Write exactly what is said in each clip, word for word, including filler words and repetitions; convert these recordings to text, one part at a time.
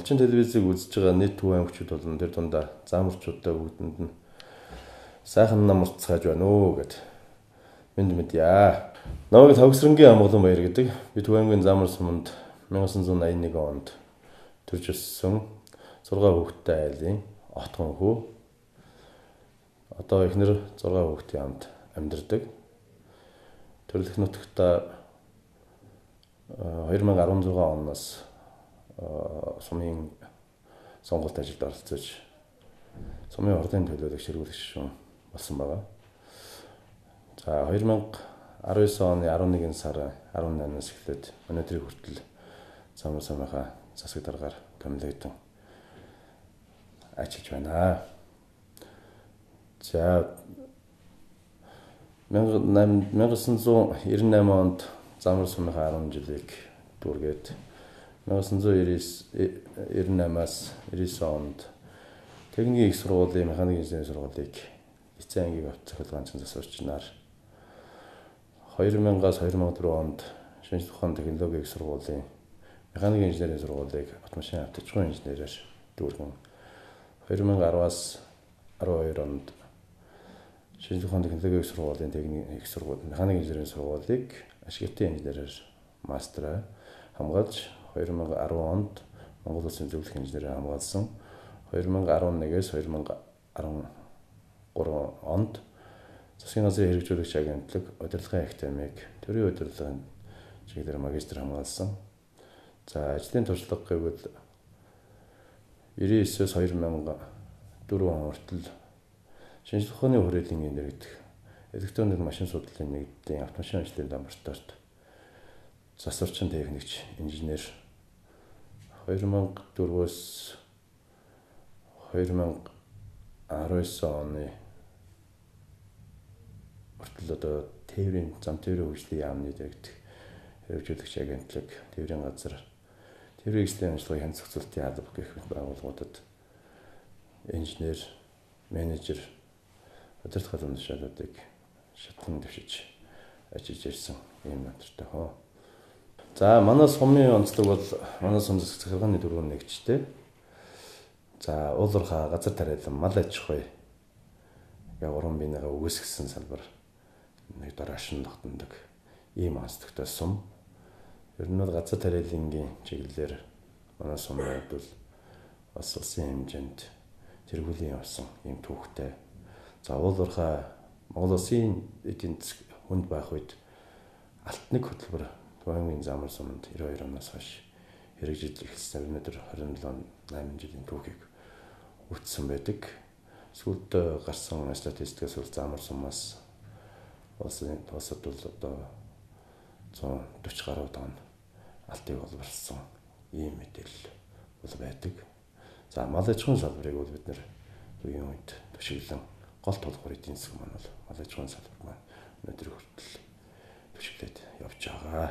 малчин телевизийг үзэж байгаа нийт төв аймагчид бол тэр дундаа заамарчуудаа бүгдэнд нь сайхан нам уртцгааж байна уу гэд мэд мэдье. Намайг Тавгсрангийн Амгалан Баяр гэдэг. Би Төв аймгийн Замар суманд найман восемьдесят один онд төрж өссөн зургаан хүүхэдтэй айлын отгон хүү. Одоо эхнэр зургаан хүүхдийн хамт амьдардаг. Төрөлх нутагта two thousand sixteen оноос сумын сонгуульт ажилд оролцож сумын ордын төлөөлөгч хэрэглэгч болсон байгаа. За two thousand nineteen оны eleven сарын eighteen-наас эхлээд өнөөдрийг хүртэл Замар сумынхаа засаг даргаар томилогдсон ажиллаж байна. За nineteen ninety-eight онд Замар сумынхаа ten жилийг дүүргээд nineteen ninety-eight-аас ninety-nine онд техникийн их сургуулийн механик инженерийн сургуулийг эцэг ангийн авт цахилгаанчин засварчнаар two thousand-аас two thousand four онд шинжлэх ухааны технологийн их сургуулийн механик инженерийн сургуулийг автомашин автоматжуулалтын инженерээр дүүргэн two thousand ten-аас twelve онд шинжлэх ухааны технологийн их сургуулийн техник их сургууль механик инженерийн сургуулийг ашиглалтын инженерээр мастераа хамгаалж two thousand ten онд Монгол Улсын зөвлөх инженерээр хамгаалсан. two thousand eleven-ээс two thousand thirteen онд засгийн газрын хэрэгжүүлэгч агентлаг удирдлагын академик төрийн удирдлагын чиглэлээр магистр хамгаалсан. За ажлын туршлага гэвэл ninety-nine-ээс two thousand four он хүртэл шинжлэх ухааны хүрээлэн инженер гэдэг электроник машин судлалын нэгдлийн автомашин ажлын лабораторид засварчин техникч инженер two thousand four-өөс two thousand nineteen оны хүртэл одоо тээврийн зам тээврийн хөгжлийн яамны дэргэдэх хэрэгжүүлэгч агентлаг тээврийн газар тээврийн эзлэлийн ажиллагааны хэн зохицуулалтын алба гэх мэт байгууллагуудад инженер, менежер, удирдах университетуудыг шатлан дэвшиж ажиллаж ирсэн юм надтай хоо. За манай сумын онцлог бол манай сум засаг захиргааны дөрвөн нэгжтэй. За уулуурхаа газар тариалан мал аж ахуй яг уран биенийгээ үгүйсгэсэн салбар нэг дараашин тогтнодог ийм онцлогтой сум. Ер нь бол газар тариалангийн чиглэлээр манай сумын бол бас улсын хэмжээнд тэргүүлийн явсан ийм түүхтэй. За уулуурхаа Монгол Улсын эдийн засаг хүнд байх үед алтныг хөтөлбөр Төв аймгийн Замар суманд ninety-two оноос хойш хэрэгжиж эхэлсэн. Өнөөдөр twenty-seven eight жилийн түүхийг үтсэн байдаг. Сүүлд гарсан статистикаас бол Замар сумаас улсын тосод бол одоо one forty гаруй тонн алтыг олборлсон ийм мэдээлэл бол байдаг. За мал аж ахуйн салбарыг бол бид нэр үеийн үед төшөглөн гол тулгуур эдийн засаг маань бол мал аж ахуйн салбар маань өнөөдөр хүртэл төшөглөд явж байгаа.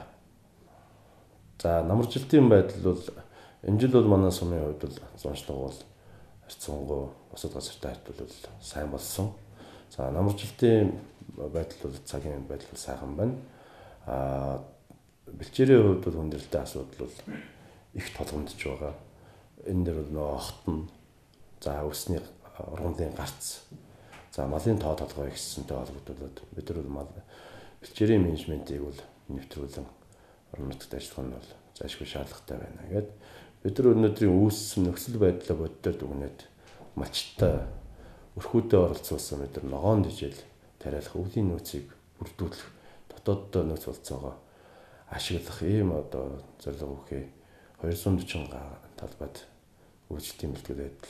За намаржилтын байдал бол энэ жил бол манай сумын хувьд бол зуншлага бол харьцангуй бусад газартай харьцуулбал сайн болсон. За намаржилтын байдал бол цагийн байдал сайхан байна. А бэлчээрийн хувьд бол хүндрэлтэй асуудал бол их толгомдож байгаа. Энэ дээр бол нөө хотн за өсний ургамлын гарц за малын тоо толгой ихсэнтэй холбогдуулаад бид нар бол мал бэлчээрийн менежментийг бол нэвтрүүлэн орон нутагт ажиллах нь бол заашгүй шаардлагатай байна гэд бид нар өнөөдрийн үүссэн нөхцөл байдлаа боддоор дүгнээд малчтай өрхүүдэд оролцуулсан бид нар ногоон дижил тариалах өвлийн нөөцийг бүрдүүлэх дотооддоо нөөц болцоогоо ашиглах ийм одоо зорилго өгөхий two hundred forty талбайд үйлчлэлийн бэлтгэл байдал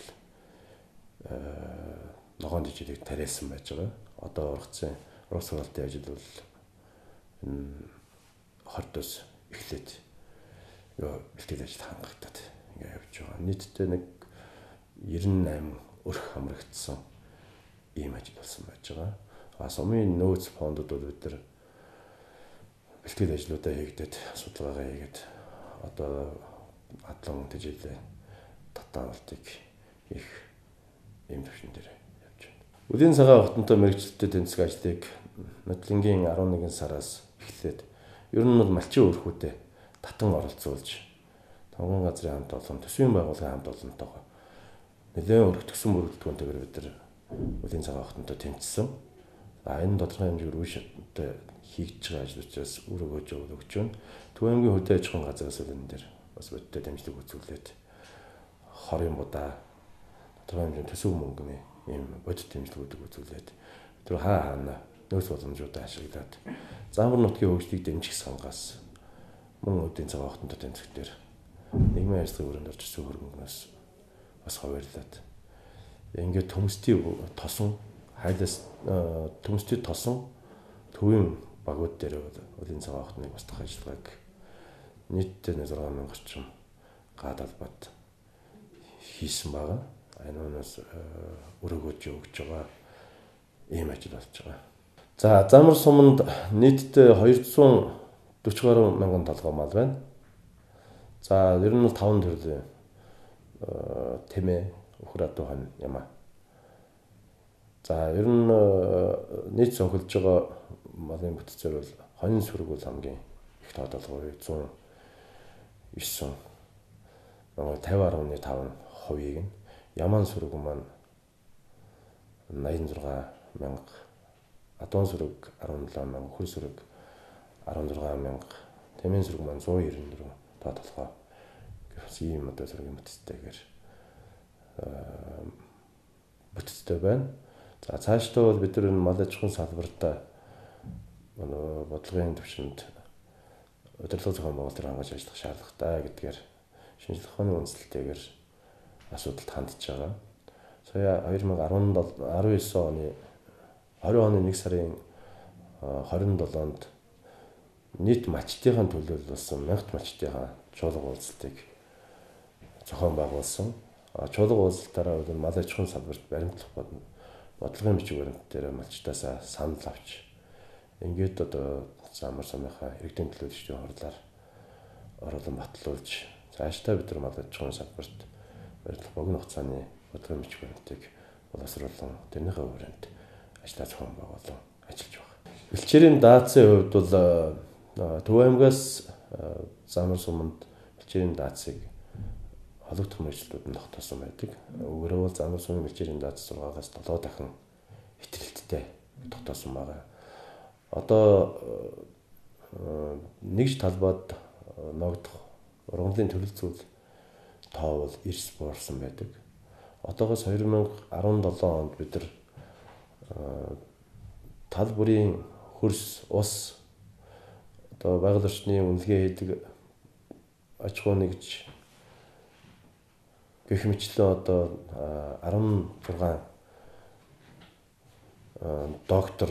ногоон дижилийг тариалсан байж байгаа. Одоо ургацын ураг сургалтын ажил бол энэ хортоос эхлээд ёо бэлтгэл ажил хангагдаад ингээ явж байгаа. Нийтдээ нэг ninety-eight өрх хамрагдсан ийм ажил болсон байж байгаа. А сумын нөөц фондууд бол бид нар бэлтгэл ажлуудаа хийгдээд судалгаагаа хийгээд одоо атлан тэжээлээ татаалтыг их ийм төвшин дээр явж байна. Үдийн цагаан хотонтой мэргэжилтэд тэнцэх ажлыг Нотлингийн eleven сараас эхлээд ер нь бол малчин өрхүүдэд татан оролцуулж Сонгон газрын хамт олон, төсвийн байгууллагын хамт олонтойгоо нэлээд өргөтгсөн бүрэлдэхүүнтэйгээр бид нар үлийн цагаан хатантай тэмцсэн. За энэ тодорхой хэмжээгээр үүштэй хийж байгаа ажил учраас үр өгөөж өгч байна. Төв аймгийн хөдөө аж ахуйн газраас энэ дээр бас бодиттой дэмжлэг үзүүлээд хорийн будаа тодорхой хэмжээний төсөв мөнгөний ийм бодит дэмжлэгүүдийг үзүүлээд тэр хаа хаана нөөц боломжуудаа ашиглаад Замбар нутгийн хөгжлийг дэмжих сангаас мөн үдийн цагаан хатантай тэмцэхтэр нийгмийн ажлын өрөөнд орж ирсэн хөрөнгөнөөс бас хаваарлаад ингээд төмсдийн тосон хайлаас төмсдийн тосон төвийн багууд дээр үдийн цагаан хатныг устгах ажиллагааг нийтдээ нэг зургаан мянга орчим гад албад хийсэн байгаа. Энэ өнөөс өрөөгөөж өгч байгаа ийм ажил болж байгаа. За Замбар суманд нийтдээ хоёрдугаар дөрвөн гаруй мянган толгой мал байна. За ер нь бол таван төрлийн тэмээ өхөр адуу хон юм аа. За ер нь нийт цонхолж байгаа малын бүтцээр бол хонин сүрэг бол хамгийн их тоодолгоо зуун девять нөгөө пятьдесят гаруй таван хувийг нь Яман сүрэг маань восемьдесят шесть мянга, Адуун сүрэг арван седем мянга, Хөр сүрэг арван шесть мянга, Тэмийн сүрэг маань one ninety four тоодолгоо гэвс ийм одоо сүргийн бүтцтэйгээр бүтцтэй байна. За цаашдаа бол бид нар энэ мал аж ахуйн салбартаа манай бодлогын төвшөнд удирдлага зохион байгуулалтаар хангаж ажиллах шаардлагатай гэдгээр шинжлэх ухааны үндэслэлтэйгээр асуудалд хандж байгаа. Сая twenty nineteen оны twenty оны нэг сарын twenty sevenнд нийт мачтын төлөөлөлсөн мянга мачтын чуулга уулзалтыг зохион байгуулсан. Чуулга уулзалтаараа бол мал аж ахуйн салбарт баримтлах болно. Бодлогын бичиг баримт дээр малчтаасаа санал авч ингээд одоо Замбар сумынхаа иргэдийн төлөөлөгчдийн хурлаар оруулан батлуулж цаашдаа бид нар мал аж ахуйн салбарт баримтлах богино хугацааны бодлогын бичиг баримтыг боловсруулан тэрнийхээ хүрээнд ажлаа зохион байгуулан ажиллаж байна. Бэлчээрийн даацын хувьд бол Төв аймгаас Замбар суманд бэлчээрийн даацыг холбогдох мэргэжлүүд нь тогтоосон байдаг. Өөрөөр бол Замбар сумын бэлчээрийн дац six-аас seven дахин хэтэрэлттэй тогтоосон байгаа. Одоо нэгж талбайд ногдох ургамлын төлөв зүйл тоо бол эрс буурсан байдаг. Одоогоос twenty seventeen онд бид нар тал бүрийн хөрс ус одоо байгаль орчны үнэлгээ хийдэг аж ахуй нэгж гэх мэтлэн одоо sixteen доктор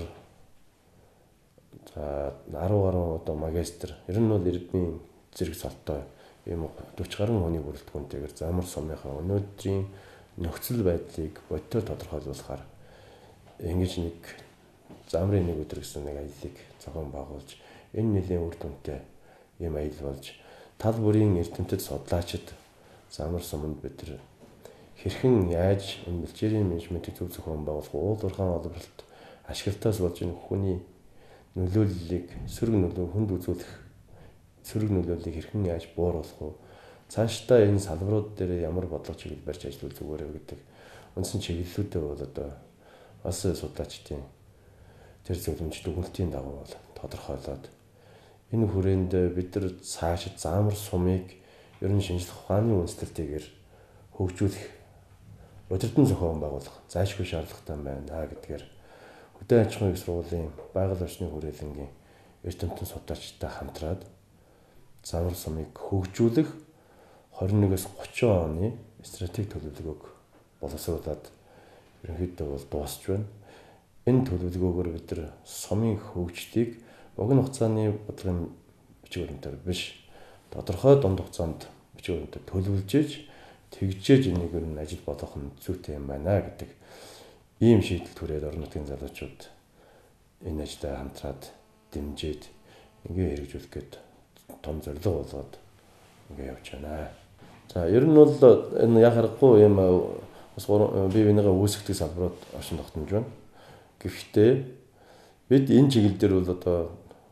за ten гаруй одоо магистр ер нь бол эрдмийн зэрэг солтой ийм forty гаруй хүний бүрэлдэхүүнтэйгээр Замбар сумынхаа өнөөдрийн нөхцөл байдлыг бодитоор тодорхойлуулахаар ингэж нэг замрын нэг өдөр гэсэн нэг аяллыг зохион байгуулж энэ нэлийн үр дүнтэй ийм аялал болж тал бүрийн эрдэмтэд судлаачид Замбар суманд бид нар хэрхэн яаж энэ бэлчээрийн менежментийг зөв зохион байгуулах уул уурхайн олборлолт ашиглалтаас болж энэ хүний нөлөөллийг сөрөг нөлөө хүнд үзүүлэх сөрөг нөлөөллийг хэрхэн яаж бууруулах вэ? Цаашдаа энэ салбарууд дээр ямар бодлого чиглэл барьж ажиллах зүгээр вэ гэдэг үндсэн чиглэлүүдээ бол одоо бас судлаачдын тэр зөвлөмж дүгнэлтийн дагуу бол тодорхойлоод энэ хүрээнд бид нар цаашид Замбар сумыг ер нь шинжлэх ухааны үндэслэлтэйгээр хөгжүүлэх удирдан зохион байгуулах зайлшгүй шаардлагатай байна гэдгээр хөдөө аж ахуйн их сургуулийн байгаль орчны хүрээлэнгийн эрдэмтэн судлаачтай хамтраад Замбар сумыг хөгжүүлэх twenty-one-аас thirty оны стратеги төлөвлөгөөг боловсруулад ерөнхийдөө бол дуусч байна. Энэ төлөвлөгөөгөөр бид нар сумын хөгжлийг богино хугацааны бодлогын бичиг баримтаар биш тодорхой дунд хугацаанд бичиг баримтаар төлөвлөж тэгжээж энийг ер нь ажил болгох нь зүйтэй юм байна гэдэг ийм шийдэл түрээд орон нутгийн залуучууд энэ ажлаа хамтраад дэмжиж ингээ хэрэгжүүлэх гээд том зорилго болгоод ингээ явж байна. За ер нь бол энэ яг харахгүй юм бас бие бинийгээ үүсгдэг салбарууд оршин тогтнож байна. Гэхдээ бид энэ чиглэл дээр бол одоо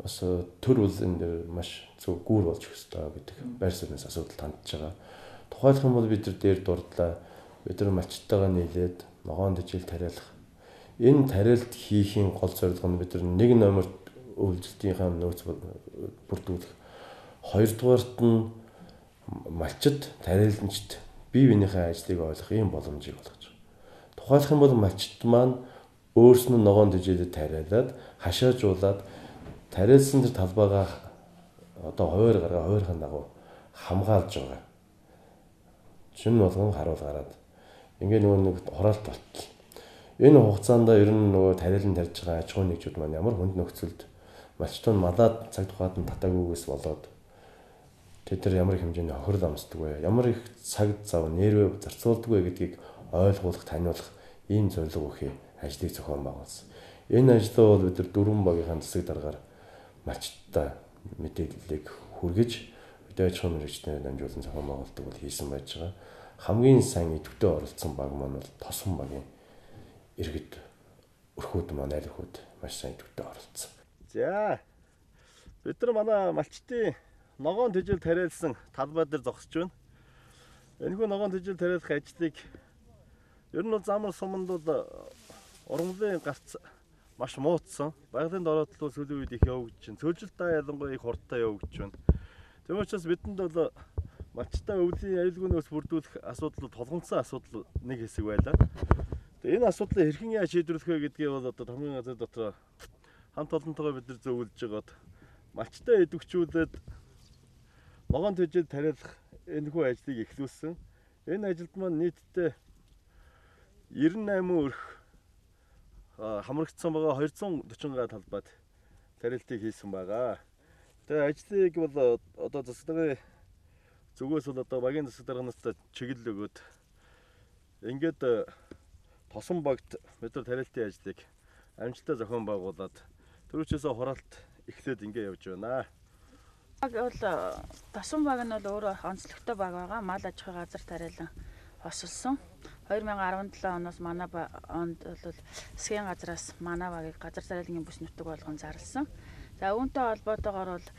бас төр бол энэ дэр маш зөв гүүр болж өгөх ёстой гэдэг байр суурьнаас асуудал хандж байгаа. Тухайлах юм бол бид нар дээр дурдлаа бид нар малчтайгаа нийлээд ногоон дэжил тариалах. Энэ тариалт хийхийн гол зорилго нь бид нар нэг номерт үйлдэлтийнхаа нөөц бүрдүүлэх. Хоёрдугаарт нь малчид тариаланчид бие биенийхээ ажлыг ойлгох ийм боломжийг олгож байгаа. Тухайлах юм бол малчид маань өөрснөө ногоон дэжилд тариалаад хашаажуулаад тариалсан тэр талбайгаа одоо хуваар гараа хуваархын дагуу хамгаалж байгаа. Шин болгон харуул гараад ингээ нөгөө нэг хураалт болтол. Энэ хугацаанд ер нь нөгөө тариалан тарьж байгаа аж ахуйн нэгжүүд маань ямар хүнд нөхцөлд малчтууд малаад цаг тухайд нь татаагүйгээс болоод тэд нар ямар их хэмжээний хохирол амсдаг вэ? Ямар их цаг зав нервээ зарцуулдаг вэ гэдгийг ойлгуулах, таниулах ийм зорилго өгөх ажлыг зохион байгуулсан. Энэ ажлаа бол бид нар дөрвөн багийнхаа засаг дараагаар малчттай мэдээллийг хүргэж үдээ аж ахуйн мэргэжлэрээр дамжуулан зохион байгуулдаг бол хийсэн байж байгаа. Хамгийн сайн идэвхтэй оролцсон баг маань бол Тосон багийн иргэд өрхүүд маань аль өрхүүд маш сайн идэвхтэй оролцсон. За бид нар манай малчтын ногоон тэжил тариалсан талбай дээр зогсож байна. Энэхүү ногоон тэжил тариалах ажлыг ер нь бол замар суманд бол ургамлын гарц маш муудсан. Байгалийн дороотлол сүүлийн үед их явагдаж байна. Цөлжилтаа ялангуяа их хурдтай явагдаж байна. Тийм учраас бидэнд бол малчтай өвлийн аюулгүй нөөц бүрдүүлэх асуудал толгомцсон асуудал нэг хэсэг байлаа. Тэгээ энэ асуудлыг хэрхэн яаж шийдвэрлэх вэ гэдгийг бол одоо хамгийн газар дотор хамт олонтойгоо бид нар зөвлөж байгаад малчтай идэвхжүүлээд ногоон тэжил тариалах энэхүү ажлыг эхлүүлсэн. Энэ ажилд маань нийтдээ девяносто восемь өрх хамрагдсан байгаа two hundred forty га талбайд тариалтыг хийсэн байгаа. Тэгээ ажлыг бол одоо засаг даргын зүгээс бол одоо багийн засаг дарганаас чиглэл өгөөд ингээд Тосон багт бид нар тариалтын ажлыг амжилттай зохион байгуулад түрүүчээсээ хураалт эхлээд ингээд явж байна. Баг бол Тосон баг нь бол өөрөө онцлогтой баг байгаа. Мал аж ахуй газар тариалан хосолсон. two thousand seventeen оноос манай онд бол засгийн газраас манай багийг газар тариалгын бүс нутаг болгон зарласан. За үүнтэй холбоотойгоор бол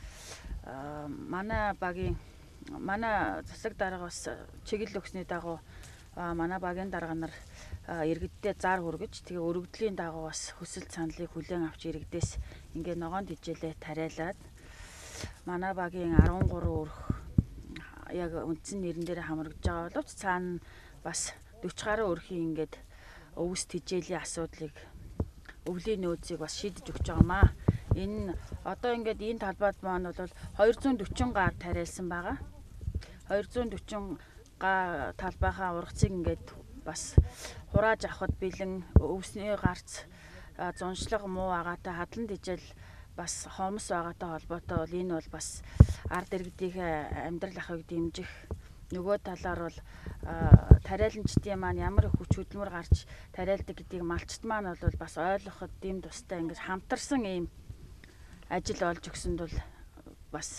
манай багийн манай засаг даргаас чиглэл өгсөний дагуу манай багийн дарга нар иргэддээ зар хүргэж тэгээ өргөдлийн дагуу бас хүсэл саналыг хүлээн авч иргэдээс ингээ ногоон тэжээлээ тариалаад манай багийн thirteen өрх яг үндсэн нэрэн дээр хамрагдж байгаа боловч цаана бас forty гаруй өрхийн ингээд өвс тэжээлийн асуудлыг өвлийн нөөцийг бас шийдэж өгч байгаамаа. Энэ одоо ингээд энэ талбайд маань бол two hundred forty га тариалсан байгаа. two hundred forty га талбайхаа ургацыг ингээд бас хурааж авахд бэлэн өвсний гарц зуншлаг муу агаатай хадлан тэжээл бас хомс байгаатай холбоотой бол энэ бол бас ард иргэдийн амьдрал ахуйг дэмжих нөгөө талаар бол тариаланчдын маань ямар их хүч хөдөлмөр гарч тариалдаг гэдгийг малчт маань бол бас ойлгоход дэм тустай ингэж хамтарсан ийм ажил олж өгсөнд бол бас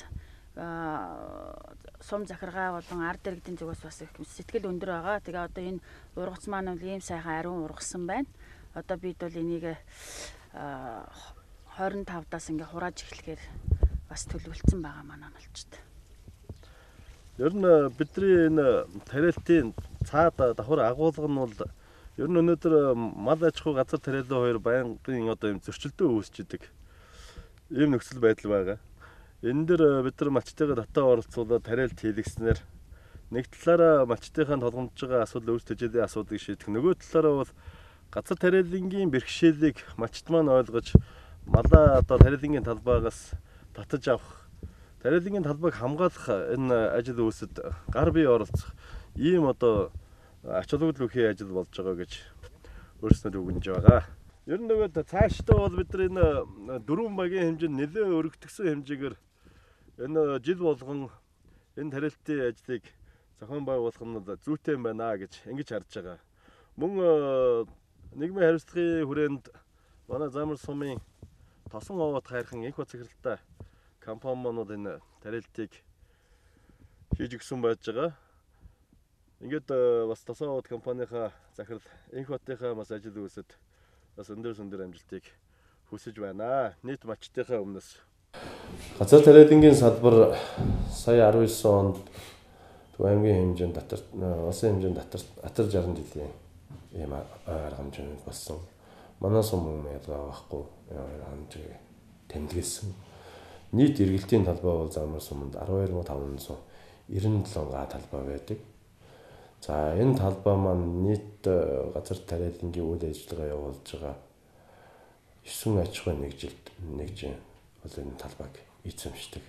сум захиргаа болон ард иргэдийн зүгээс бас их сэтгэл өндөр байгаа. Тэгээ одоо энэ ургац маань бол ийм сайхан ариун ургасан байна. Одоо бид бол энийг twenty-five даас ингээ хурааж эхлэхээр бас төлөвлөсөн байгаа манай малчт. Ер нь бидний энэ тариалтын цаад давхар агуулга нь бол ер нь өнөөдөр мал аж ахуй газар тариалан хоёр байнгын одоо юм зөрчилдөө үүсчихэд ийм нөхцөл байдал байгаа. Энэ дэр бид нар малчтайгаа татаа оролцуулаад тариалт хийлгэснээр нэг талаараа малчтынхаа толгомж байгаа асуудал өвс тэжээлийн асуудлыг шийдэх, нөгөө талаараа бол газар тариалангийн бэрхшээлийг малчт маань ойлгож малаа одоо тариалангийн талбайгаас татаж авах, тариалангийн талбайг хамгаалах энэ ажил үүсэд гар бие оролцох ийм одоо ач холбогдол өгөх ажил болж байгаа гэж өөрснөө үгнэж байгаа. Ер нь нөгөө цаашдаа бол бид нар энэ дөрвөн багийн хэмжээнд нэлээд өргөтгсөн хэмжээгээр энэ жил болгон энэ тариалтын ажлыг зохион байгуулах нь зүйтэй байна гэж ингэж харж байгаа. Мөн нийгмийн хариуцлагын хүрээнд манай замар сумын Тосон овоод хайрхан энх бат захиралтай компани маань энэ тариалтыг хийж өгсөн байж байгаа. Ингээд бас Тосон овоод компанийнхаа захирал энх батынхаа бас ажил үүсэд бас өндөр өндөр амжилтыг хүсэж байна. Нийт малчтынхаа өмнөөс Газар тариалангийн салбар сая арван девять онд Төв аймгийн хэмжээнд татар улсын хэмжээнд татар атар шаран жилийн ийм арга хэмжээнд болсон. Манай сум юм ялгаа байхгүй хэмжээ тэмдэглэсэн. Нийт эргэлтийн талбай бол замар суманд арван хоёр мянган таван жүз девяносто επτем га талбай байдаг. За энэ талбай маань нийт газар тариалангийн үйл ажиллагаа явуулж байгаа есөн аж ахуйн нэгжилт нэгжин бол энэ талбайг эзэмшдэг.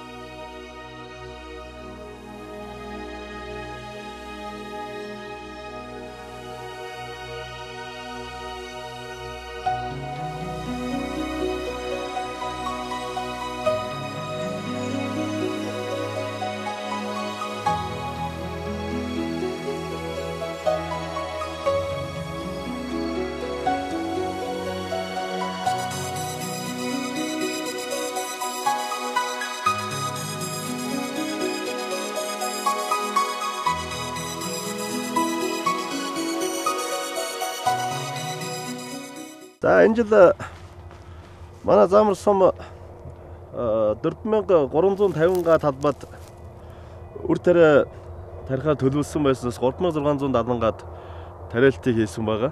За энэ жил манай замар сум дөрвөн мянган гурван зуун тавин га талбайд үр тариа тарихаар төлөвлөсөн байснаас гурван мянган зургаан зуун дадан гад тариалтыг хийсэн байгаа.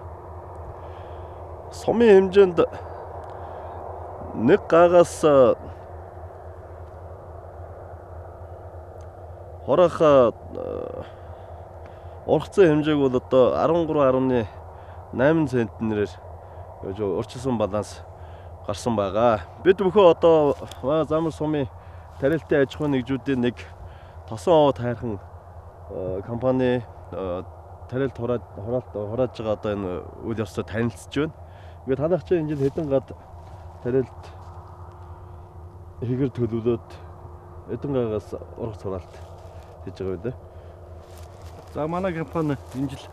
Сумын хэмжээнд нэг гаагаас хорох ургацсан хэмжээг бол одоо арван гурван арван найман центнерээр урьдчилсан баланс гарсан байгаа. Бид бүхэн одоо замар сумын тариалтын аж ахуйн нэгжүүдийн нэг тосон овоо тайрхан компани тариалт хурааж хурааж байгаа одоо энэ үйл явцад танилцж байна. Ингээд танах чинь энэ жил хэдэн гад тариалт хийгэр төлөвлөд хэдэн гагаас ургац хураалт хийж байгаа вэ? За манай компани энэ жил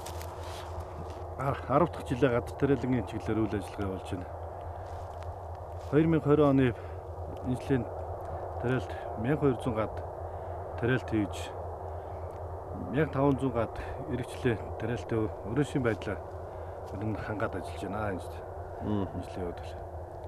арав дахь жилээ гадар тариалангийн чиглэлээр үйл ажиллагаа явуулж байна. две тысячи двадцать оны энэ жилийн тариалт мянга хоёр зуун гад тариалт хийж мянга таван зуун гад эргэжлээ тариалтын өрөө шин байдлаа өрн хангаад ажиллаж байна энэ жил. Энэ жилийн үед л.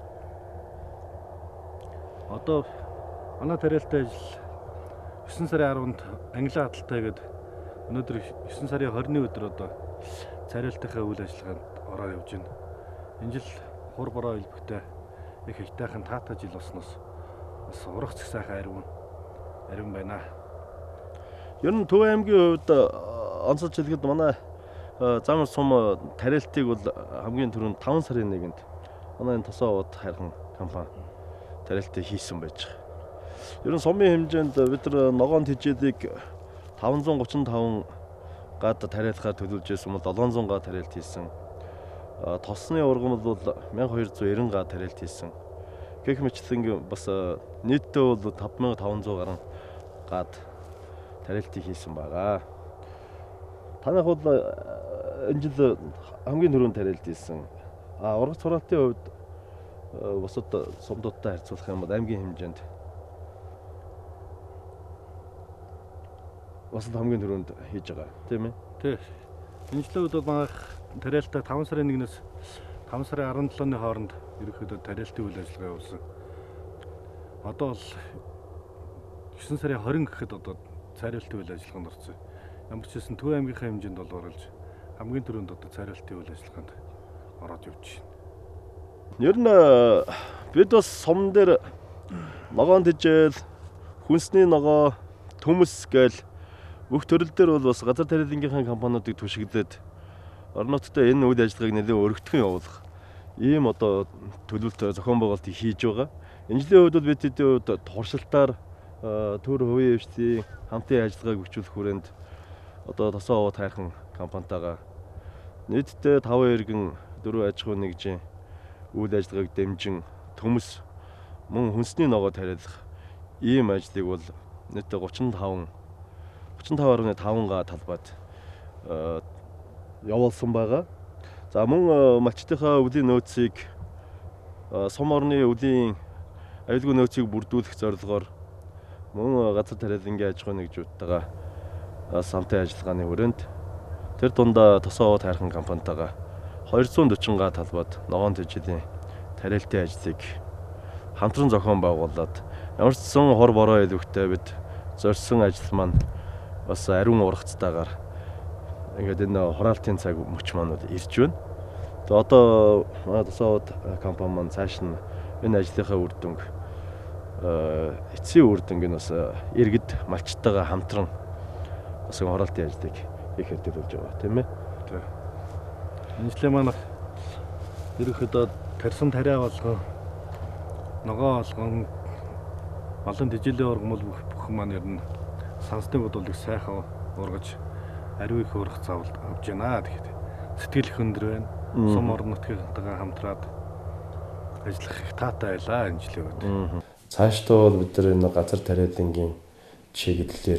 Одоо манай тариалтын ажил девятнадцать сарын арванд англи хадалтай гээд өнөөдөр девятнадцать сарын двадцатны өдөр одоо цариалтынхаа үйл ажиллагаанд ороод явж байна. Энэ жил хур бороо хэлбэгтэй их ихтэйхэн таатай жил болсноос бас урах цэг сайхан ариун ариун байна. Ер нь Төв аймгийн хувьд онцлог хэлгээд манай замар сум тариалтыг бол хамгийн түрүүнд таван сарын нэгэнд манай энэ тосоо овоод хайрхан компани тариалтыг хийсэн байж байгаа. Ер нь сумын хэмжээнд бид нар ногоон тэжээлийг таван зуун гучин таван гад тариалахаар төлөвлөж байсан бол долоон зуун га тариалт хийсэн. Тосны ургамал бол мянга хоёр зуун нವ್э га тариалт хийсэн. Гэх мэтлэн бас нийтдээ бол таван мянган таван зуун гаруй гад тариалтыг хийсэн байгаа. Танах бол энэ жил хамгийн түрүүнд тариалт хийсэн. А ургац хураалтын хувьд бусад сумдуудтай харьцуулах юм бол аймгийн хэмжээнд бас хамгийн түрүүнд хийж байгаа тийм ээ. Тий. Энэ жилийн үед бол манай тариалтаа таван сарын нэгнээс таван сарын арван долооны хооронд ерөнхийдөө тариалтын үйл ажиллагаа явуулсан. Одоо бол девятнадцать сарын двадцать гэхэд одоо цариалтын үйл ажиллагаанд орсон. Ямар ч хэсэн Төв аймгийнхаа хэмжээнд бол оруулж хамгийн түрүүнд одоо цариалтын үйл ажиллагаанд ороод явж байна. Ер нь бид бас сум дээр ногоон тэжээл, хүнсний ногоо, төмөс гээл бүх төрөл дээр бол бас газар тариалангийнхаа компаниудыг түшиглээд орон нутгад энэ үйл ажиллагааг нэлээд өргөтгөн явуулах ийм одоо төлөвлөлт зохион байгуулалтыг хийж байгаа. Энэ жилийн үед бол бид хэдийн үед туршилтаар төр хувийн эвчлийн хамтын ажиллагааг хүчүүлэх хүрээнд одоо тосоо овоо тайрхан компанитайгаа нийтдээ таван эргэн дөрвөн аж ахуйн нэгжийн үйл ажиллагааг дэмжин төмөс мөн хүнсний ногоо тариалах ийм ажлыг бол нийтдээ гучин таван гучин таван таван га талбайд явуулсан байгаа. За мөн малчтынхаа өвлийн нөөцийг сум орны өвлийн аюулгүй нөөцийг бүрдүүлэх зорилгоор мөн газар тариалангийн аж ахуйн нэгжүүдтэйгээ самтын ажиллагааны хүрээнд тэр дундаа тосоо овоо тайрхан компанитайгаа двести сорок га талбайд ногоон тэжээлийн тариалтын ажлыг хамтран зохион байгуулад ямар ч сан хор бороо идэвхтэй бид зорьсон ажил маань бас ариун ургацтайгаар ингээд энэ хураалтын цаг мөч маань ирж байна. Тэгээ одоо тусаад компани маань цааш нь энэ ажлынхаа үр дүнг эцсийн үр дүнг нь бас иргэд малчтайгаа хамтран бас хураалтын ажлыг их хэвдүүлж байгаа тийм ээ. Энэ жилийн манайх ерөнхийдөө тарсан тариа болгон ногоо болгон малын тэжээлийн ургамал бүх маань ер нь сансны бодлыг сайхан ургаж ариу их ургац авалт авж байна. Тэгэхээр сэтгэл их өндөр байна. Сум орон нутгийнхантайгаа хамтраад ажиллах их таатай байлаа энэ жилийн үед. Цаашдаа бол бид нар энэ газар тариалангийн чиглэлээр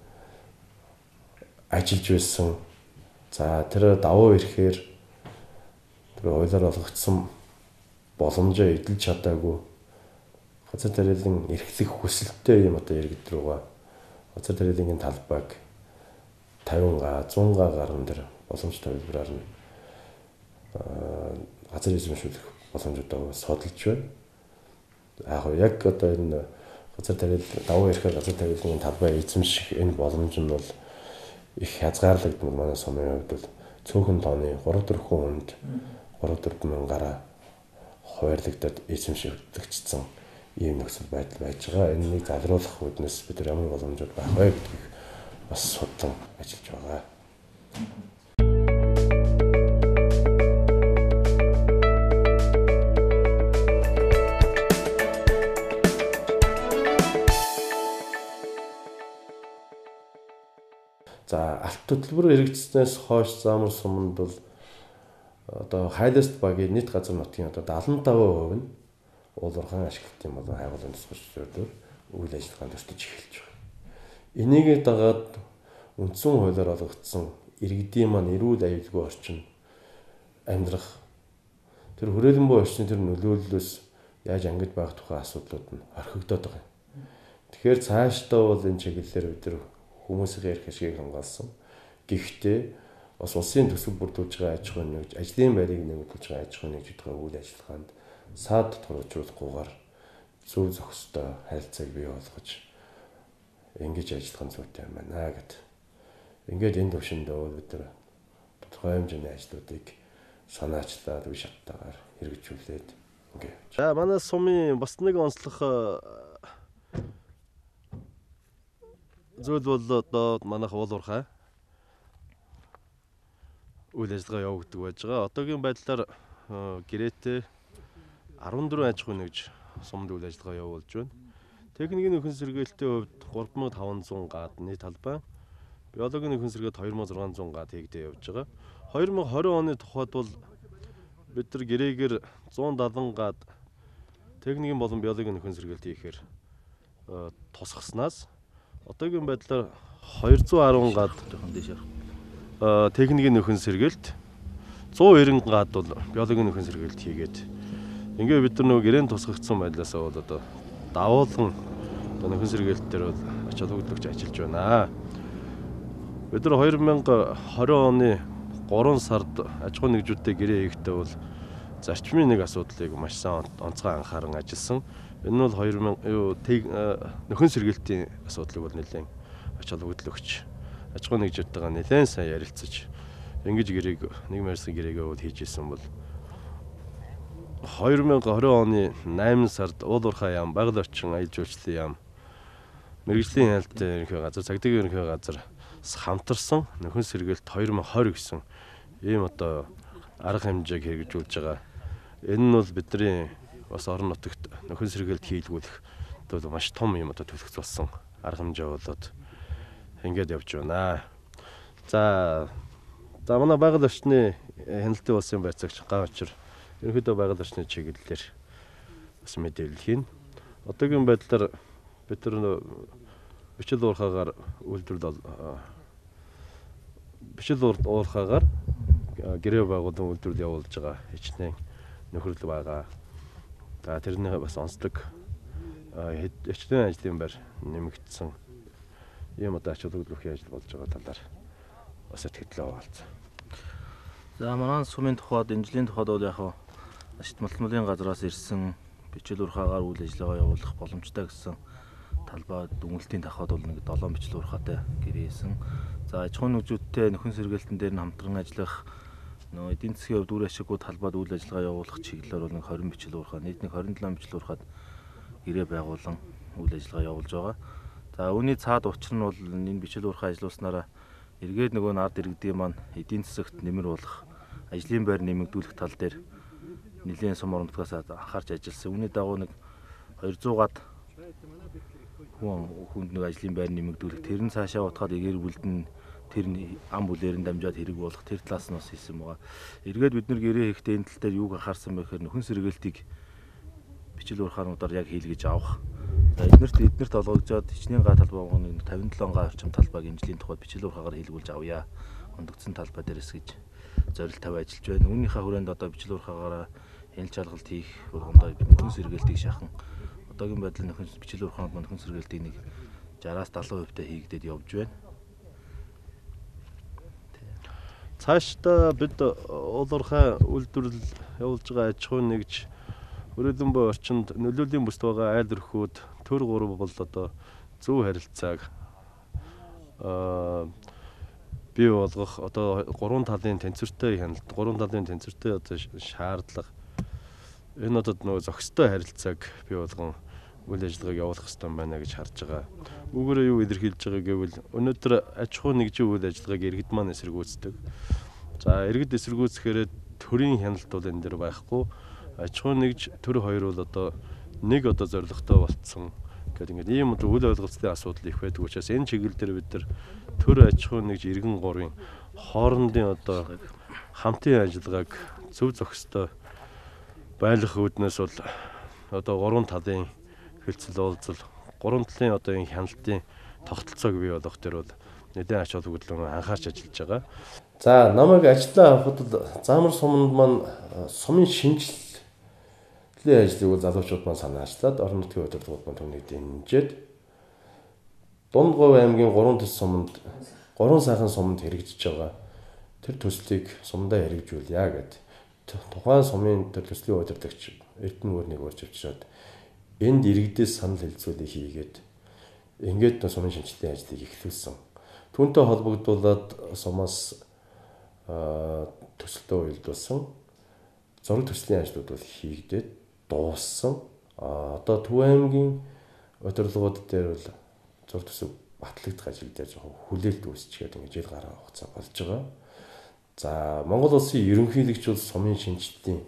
ажиллаж байсан. За тэр давуу ирэхээр тэр ойлоор олгогдсон боломжоо эдэлж чадаагүй газар тариалан эрхлэх хүсэлттэй юм одоо иргэд рүүгээ газар тариалангийн талбайг тавин га зуун га гарan дээр боломжтой хэлбэрээр нь газар эзэмшүүлэх боломжтой судалж байна. Яг яг одоо энэ газар тариалан давуу ирэхээр газар тариалангийн талбай эзэмших энэ боломж нь бол их хязгаарлагдмал манай сумын хувьд бол цөөхөн тооны гурав дөрвөн хүнд гурав дөрвөн мянгаараа хуваарлагдаад эзэмшигдэгдсэн ийм нөхцөл байдал байж байгаа. Энэнийг залруулах үүднээс бид ямар боломжууд байх вэ гэдгийг бас судлан ажиллаж байгаа. За алт хөтөлбөр хэрэгжснээс хойш заамар суманд бол одоо хайласт багийн нийт газар нутгийн одоо дагалан таван хувь нь уул уурхайн ашиглалтын болон хайгуулын тусгачдаар үйл ажиллагаанд өртөж эхэлж байгаа. Энийг дагаад үндсэн хуулиар олгогдсон иргэдийн маань эрүүл аюулгүй орчин амьдрах тэр хүрээлэн буй орчны тэр нөлөөллөөс яаж ангид байх тухай асуудлууд нь орхигдоод байгаа юм. Тэгэхээр цаашдаа бол энэ чиглэлээр бид нар хүмүүсийн эрх ашгийг хамгаалсан. Гэхдээ бас улсын төсөв бүрдүүлж байгаа аж ахуй нэгж ажлын байрыг нэмэгдүүлж байгаа аж ахуй нэгж байгаа үйл ажиллагаанд саад тулгуурлахгүйгээр зөв зохистой харилцааг бий болгож ингэж ажиллах зүйтэй юм байна гэд. Ингээд энэ төвшөндөө бид нар тодорхой хэмжээний ажлуудыг санаачлаад үе шаттайгаар хэрэгжүүлээд ингээд. За манай сумын бас нэг онцлог зүйл бол одоо манайх уул уурхай үйл ажиллагаа явагддаг байж байгаа. Одоогийн байдлаар гэрээтэй арван дөрвөн аж ахуй нэгж сумд үйл ажиллагаа явуулж байна. Техникийн нөхөн сэргээлтийн хувьд гурван мянган таван зуун гаад нийт талбай, биологийн нөхөн сэргээлт хоёр мянган зургаан зуун гаад хийгдээ явж байгаа. хоёр мянган двадцать оны тухайд бол бид нар гэрээгээр зуун дадан гаад техникийн болон биологийн нөхөн сэргээлт хийхээр тусгаснаас одоогийн байдлаар двести десять гад техникийн нөхөн сэргээлт сто девяносто гад бол биологийн нөхөн сэргээлт хийгээд ингээ бид нар нөгөө гэрээнд тусгагдсан байдлаас бол одоо давуулан нөхөн сэргээлт дээр бол ач холбогдолч ажиллаж байна. Бид нар хоёр мянган двадцать оны гурван сард аж ахуй нэгжүүдтэй гэрээ хийхдээ бол зарчмын нэг асуудлыг маш сайн онцгой анхааран ажилласан. Энэ нь бол хоёр мянган юу нөхөн сэргээлтийн асуудлыг бол нэлээд ач холбогдол өгч аж ахуй нэгжүүдтэйгээ нэлээд сайн ярилцаж ингэж гэрээг нэг мэрсэн гэрээгээ бол хийж исэн бол хоёр мянган двадцать оны найман сард уул уурхай яам, байгаль орчин аял жуулчлалын яам, мэргэжлийн хяналтын ерөнхий газар, цагдаагийн ерөнхий газар хамтарсан нөхөн сэргээлт две тысячи двадцать гэсэн ийм одоо арга хэмжээг хэрэгжүүлж байгаа. Энэ нь бол бидний бас орон нутагт нөхөн сэргээлт хийлгүүлэх одоо маш том юм одоо төлөвлөс болсон арга хэмжээ болоод ингээд явж байна. За за манай байгаль орчны хяналтын улсын байцаагч Гавчир ерөнхийдөө байгаль орчны чиглэлээр бас мэдээлэл хийн. Одоогийн байдлаар бид нар бичил уурхаагаар үйлдвэрлэл бичил уурхаагаар гэрээ байгуулан үйлдвэрлэл явуулж байгаа хичнээн нөхөрлөл байгаа. За тэрний бас онцлог хичнээн ажлын байр нэмэгдсэн ийм одоо ач холбогдол ажил болж байгаа талаар бас ихтлээ хаалцсан. За манай сумын тухайд энэ жилийн тухайд бол яг Ашид Малтмалын газраас ирсэн бичил урхаагаар үйл ажиллагаа явуулах боломжтой гэсэн талбай дүнэлтийн давхад бол нэг долоон бичил урхаатай гэрээсэн. За аж ахуйн нэгжүүдтэй нөхөн сэргээлтэн дээр нь хамтран ажиллах нөө эдийн засгийн хувьд үр ашиггүй талбайд үйл ажиллагаа явуулах чиглэлээр бол нэг двадцать бичил урхаа, нийт нэг двадцать seven бичил урхаад гэрээ байгуулан үйл ажиллагаа явуулж байгаа. За үүний цаад учир нь бол энэ бичил урхаа ажиллуулснараа эргээд нөгөө ард иргэдийн маань эдийн засагт нэмэр болох ажлын байр нэмэгдүүлэх тал дээр нэлийн сум оронтгоос анхаарч ажилласан. Үүний дагуу нэг two hundred гад хүн хүнд нэг ажлын байр нэмэгдүүлэх, тэр нь цаашаа утгаад эгээр бүлдэн тэр ам бүлээр нь дамжаад хэрэг болох тэр талаас нь бас хийсэн байгаа. Эргээд бид нар гэрээ хийхдээ энэ тал дээр юуг анхаарсан бэ гэхээр нөхөн сэргээлтийг бичил урхаануудаар яг хийлгэж авах. За эднэрт эднэрт олгогдоод хичнээн га талбай нэг fifty-seven га орчим талбайг эмчлийн тухайд бичил урхаагаар хийлгүүлж авъя. Ондогдсон талбай дээрээс гэж зорилт тавь ажиллаж байна. Үүнийхээ хүрээнд одоо бичил урхаагаараа хяналт шалгалт хийх ургамдаа нөхөн сэргээлтийг шахан. Одоогийн байдлаар нөхөн бичил урхаанд нөхөн сэргээлтийг нэг sixty-аас seventy percent хийгдээд явж байна. Цаашдаа бид уулуурхай үйлдвэрлэл явуулж байгаа аж ахуйн нэгж өрөөлөн буй орчинд нөлөөлийн бүсд байгаа айл өрхүүд төр гурав бол одоо зөв харилцааг аа бий болгох одоо гурван талын тэнцвэртэй хяналт, гурван талын тэнцвэртэй одоо шаардлага энэ одоо нөгөө зохистой харилцааг бий болгон үйл ажиллагааг явуулах хэрэгтэй байна гэж харж байгаа. Үүгээрээ юу илэрхийлж байгаа гэвэл өнөөдөр аж ахуйн нэгжийн үйл ажиллагааг иргэд маань эсэргүүцдэг. За иргэд эсэргүүцэхээр төрийн хяналт бол энэ дэр байхгүй. Аж ахуйн нэгж төр хоёр бол одоо нэг одоо зорилготой болцсон гэдэг ингээд ийм үйл ойлголцлын асуудал их байдаг учраас энэ чиглэл дээр бид нар төр аж ахуйн нэгж иргэн гурвын хоорондын одоо хамтын ажиллагааг зөв зохистой байлгах үүднээс бол одоо гурван талын хилцэл уулзал гурван талын одоо энэ хяналтын тогтолцоог бий болгох төр бол нэгэн ач холбогдол анхаарч ажиллаж байгаа. За намайг ажиллаа авахд бол Заамар суманд маань сумын шинжилгээ ажлыг бол залуучууд маань санаачлаад орон нутгийн удирдлагууд маань түүнийг дэмжиж Дунд Говь аймгийн гурван төс суманд гурван сайхан суманд хэрэгжиж байгаа тэр төслийг сумдаа хэрэгжүүлъя гэд тухайн сумын төслийн удирдагч Эрдэнэ Гүрнийг урьж авчираад энд иргэдээс санал хэлцүүлэг хийгээд ингээд сумын шинжилгээний ажлыг эхлүүлсэн. Түүнтэй холбогдуулаад сумаас төсөлтөө уялдуулсан. Зураг төслийн ажлууд бол хийгдээд дууссан. Одоо Төв аймгийн удирдлагууд дээр бол зураг төсөв батлагдах ажил дээр жоохон хүлээлт үүсчихэд ингээд жил гаруй хугацаа болж байгаа. За Монгол улсын ерөнхийлөгч бол сумын шинжилтийн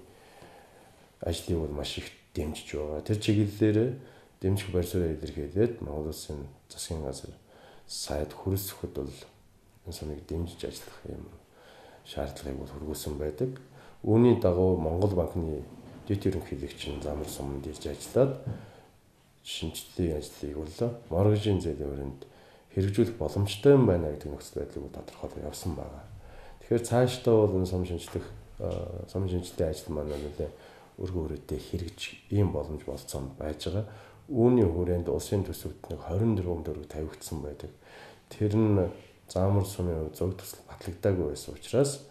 ажлыг бол маш их дэмжиж байгаа. Тэр чиглэлээр дэмжих байр суурь илэрхийлээд Монгол улсын засгийн газар сайд хүрэлцэхэд бол энэ сумыг дэмжиж ажиллах юм шаардлагыг бол хүргүүлсэн байдаг. Үүний дагуу Монгол банкны дэд ерөнхийлөгч Заамар суманд ирж ажиллаад шинжилтийн ажлыг бол моргожийн зээлийн өрөөнд хэрэгжүүлэх боломжтой юм байна гэдэг нөхцөл байдлыг тодорхойлж явсан байна. Тэгэхээр цаашдаа бол энэ сум шинжлэх сум шинжилтийн ажил маань нэлээ өргөн үрээтэй хэрэгж ийм боломж болцсон байж байгаа. Үүний хүрээнд улсын төсөвт нэг twenty-four төгрөг тавигдсан байдаг. Тэр нь Заамар сумын зураг төсөл батлагдаагүй байсан учраас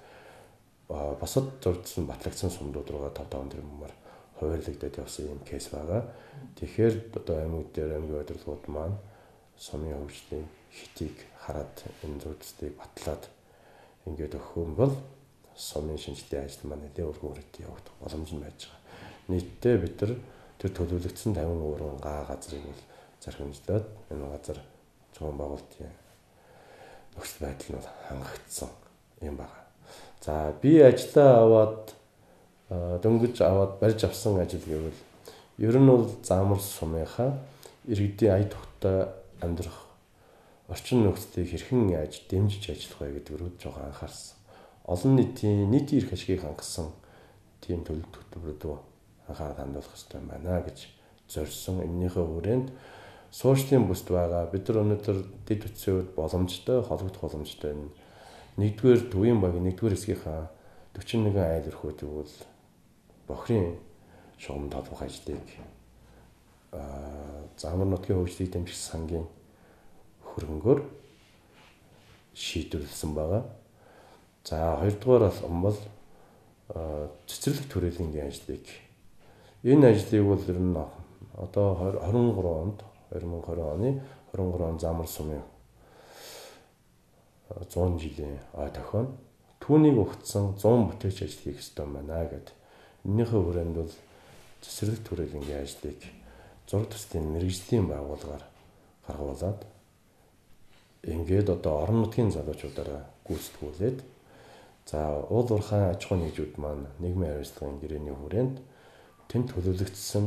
босод зураг төсөл батлагдсан сумдууд руугаа five төгрөгөөр хуваарлагдаад явсан юм кейс байгаа. Тэгэхээр одоо аймаг дээр аймгийн удирдлагууд маань сумын хөгжлийн хэтийг хараад энэ зураг төслийг батлаад ингээд өгөх юм бол сумын шинжилтийн ажил маань нэлээд өргөн үрээтэй явагдах боломж нь байж байгаа. Нийтдээ бид нар тэр төлөвлөгдсөн fifty-three га газрыг бол зархимжлаад энэ газар зохион байгуулалтын нөхцөл байдал нь хангагдсан юм байна. За би ажиллаа аваад дөнгөж аваад барьж авсан ажил гэвэл ер нь бол Заамар сумынхаа иргэдийн ая тухтай амьдрах орчин нөхцөлийг хэрхэн яаж дэмжиж ажиллах вэ гэдэг рүү жоохон анхаарсан. Олон нийтийн нийтийн эрх ашигыг хангасан тийм төлөвлөлтүүд рүү анхаарал хандуулах хэрэгтэй байна гэж зорьсон. Эннийхээ хүрээнд суурьшлийн бүсд байгаа. Бид нар өнөөдөр дэд үтсийн үед боломжтой, холбогдох боломжтой энэ нэгдүгээр төвийн багийн нэгдүгээр хэсгийнхаа forty-one айл өрхүүдийг бол бохрын шугам толгох ажлыг аа Заамар нутгийн хөгжлийг дэмжих сангийн хөрөнгөөр шийдвэрлсэн байгаа. За хоёрдугаар бол цэцэрлэг төрөлнгийн ажлыг Энэ ажлыг бол ер нь одоо twenty twenty-three онд twenty twenty оны twenty twenty он замар сумын one hundred жилийн ой тохион түүнийг өгцсөн one hundred бүтээч ажил хийх ёстой байна гэдэг. Энийхээ хүрээнд бол цэцэрлэг төрөлнгийн ажлыг зураг төслийн мэрэгжлийн байгууллагаар гаргуулад ингээд одоо орон нутгийн залуучуудаараа гүйцэтгүүлээд за уул уурхай аж ахуйн нэгжүүд маань нийгмийн хариуцлагын гэрээний хүрээнд тэнд төлөвлөгдсөн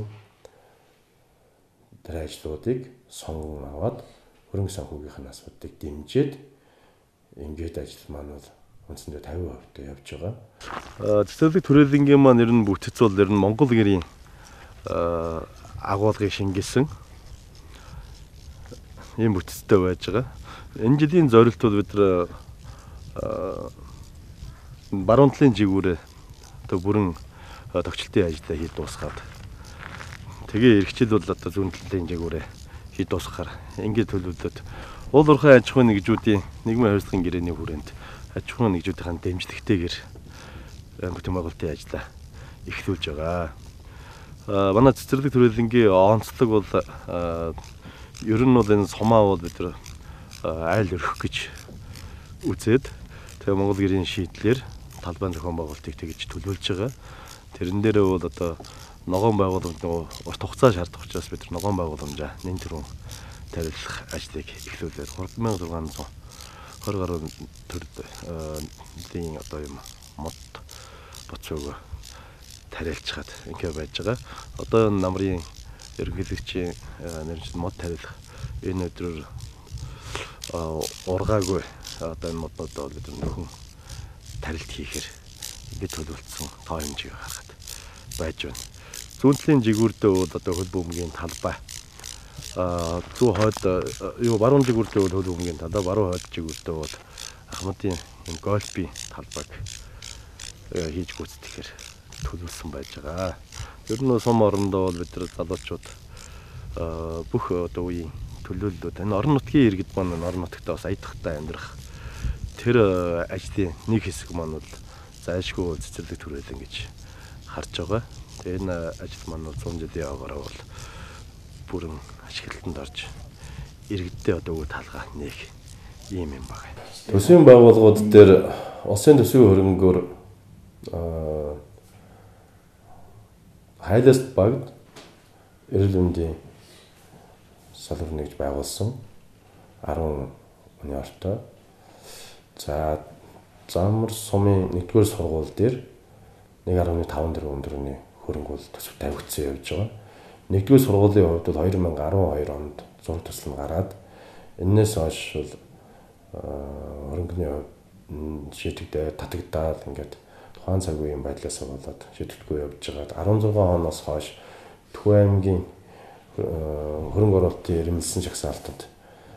тэр ажлуудыг сонгон аваад хөрөнгө санхүүгийнхээ асуудлыг дэмжиж ингээд ажил маань бол үндсэндээ fifty percent явж байгаа. Цэцэрлэг төрөлнгийн маань ер нь бүтц бол ер нь Монгол гэрийн агуулгыг шингээсэн ийм бүтцтэй байж байгаа. Энэ жилийн зорилтууд бид нар баруун талын жигүүрээ одоо бүрэн тогтчлтын ажиллаа хийж дуусгаад тэгээ эргэжил бол одоо зүүн талын жигүүрээ хийж дуусгахаар ингээд төлөвлөд уул уурхай аж ахуйн нэгжүүдийн нийгмийн хариуцлагын гэрээний хүрээнд аж ахуйн нэгжүүдийн дэмжлэгтэйгээр бүтээн байгуулалтын ажиллаа эхлүүлж байгаа. Манай цэцэрлэг төрөлнгийн онцлог бол ер нь бол энэ сумаа бол бид нар айл өргөх гэж үзээд тэгээ Монгол гэрийн шийдлэр талбайн зохион байгуулалтыг тэгж төлөвлөж байгаа. Тэрэн дээрээ бол одоо ногоон байгууламж нөгөө урт хугацаа шаардах учраас бид нар ногоон байгууламжаа нэн тэрүүн тавилах ажлыг эхлүүлээд three thousand six hundred гаруй төрлийн одоо юм мод боцоог тариалцгаад ингээ байж байгаа. Одоо намрын ерөнхийлөгчийн нэрч мод тарилах энэ өдрөөр ургаагүй одоо энэ моднууд бол нөхөн тарилт хийхээр ингээ төлөвлөсөн тоо хэмжээг харахад байж байна. Зүүн талын жигүүрдээ бол одоо хөл бөмбөгийн талбай а зүү хойд юу баруун жигүүрдээ бол хөл бөмбөгийн талбай, баруун хойд жигүүрдээ бол Ахмадын энэ гольфийн талбайг хийж гүйцэтгэхээр төлөвлөсөн байж байгаа. Ер нь сум орондоо бол бид нар залуучууд бүх одоо үеийн төлөөллүүд энэ орон нутгийн иргэд маань орон нутгтаа бас аятахтай амьдрах тэр ажлын нэг хэсэг маань бол зайлшгүй цэцэрлэг төрөлн гэж харж байгаа. Тэгээ энэ ажил маань one hundred жилийн яваараа бол бүрэн ашиглалтанд орж иргэдтэй одоо үе талгаа нээх ийм юм байна. Төсвийн байгууллагууд дээр улсын төсвийн хөрөнгөөр хайлаас багт эрүүл мэндийн салбар нэгж байгуулсан ten оны ортой. За замар сумын нэгдүгээр сургууль дээр one point five төгрөгийн хөрөнгө бол төсөв тавигдсан явж байгаа. Нэгдүгээр сургуулийн хувьд бол twenty twelve онд зураг төсөл нь гараад энэс хойш бол хөрөнгөний шийдэгдээ татагдаад ингээд тухайн цаг үеийн байдлаас болоод шийдэгдэхгүй явж байгаа. sixteen оноос хойш Төвөө аймгийн хөрөнгө оруулалтын ирэмэлсэн жагсаалтад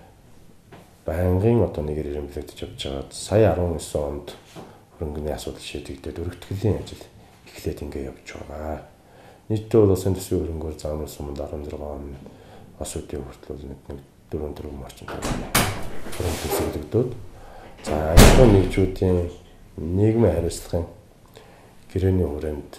байнгын одоо нэгээр ирэмблэгдэж явж байгаа. Сая nineteen онд хөрөнгөний асуудал шийдэгдээд өргөтгөлийн ажил эхлээд ингээд явж байгаа. Нийтдээ бол улсын төсвийн хөрөнгөөр замын суманд sixteen он асуудын хүртэл нэг four four орчим хөрөнгө төлөвлөгдөөд за аж ахуйн нэгжүүдийн нийгмийн хариуцлагын гэрээний хүрээнд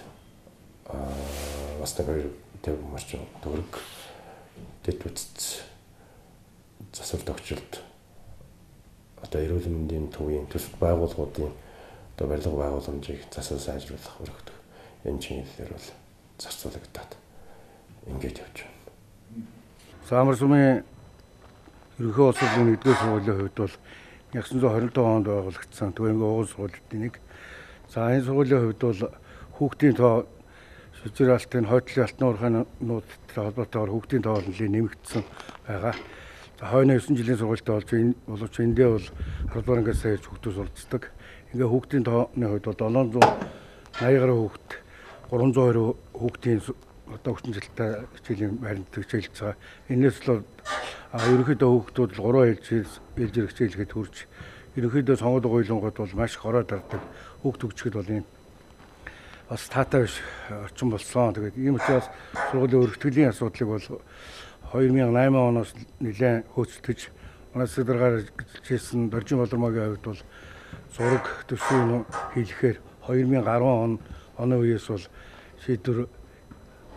бас нэг two fifty орчим төгрөг дэд бүтц засвар тогтчлт одоо эрүүл мэндийн төвийн төсөв байгууллагуудын одоо барилга байгууламжийг засвар сайжруулах өргөдөх энэ чиглэлээр бол зарцуулагдаад ингэж явж байна. Замар сумын ерөнхий улс орны нэгдүгээр сургуулийн хувьд бол nineteen twenty-five онд байгуулагдсан Төвийн уугуул сургуулийн нэг. За энэ сургуулийн хувьд бол хүүхдийн тоо федералтын хойдлын алтан уурхайн нуудтай холбоотойгоор хүүхдийн тоо нэлээд нэмэгдсэн байгаа. За хойно nine жилийн сургуультай болж энэ боловч эндээ бол халдвар ангиас сая хүүхдүүд суралцдаг. Ингээ хүүхдийн тооны хувьд бол seven hundred eighty гаруй хүүхд three hundred two хүүхдийн одоо хүчинжилттэй хичээлийн байранд хичээлж байгаа. Энээс л ерөнхийдөө хүүхдүүд л three жилс ээлж хичээлгээд хүрч ерөнхийдөө сонгоод гойлонгод бол маш хороо дардаг хүүхд төгчгөл бол юм бас таатай биш орчин болсон. Тэгээд ийм учраас сургуулийн өргөтгөлийн асуудлыг бол two thousand eight оноос нэлээд хөөцөлдөж манай сэдвэргээр хийсэн Доржин Болормогийн хувьд бол зураг төсвийн хийлэхээр two thousand ten он оны үеэс бол шийдвэр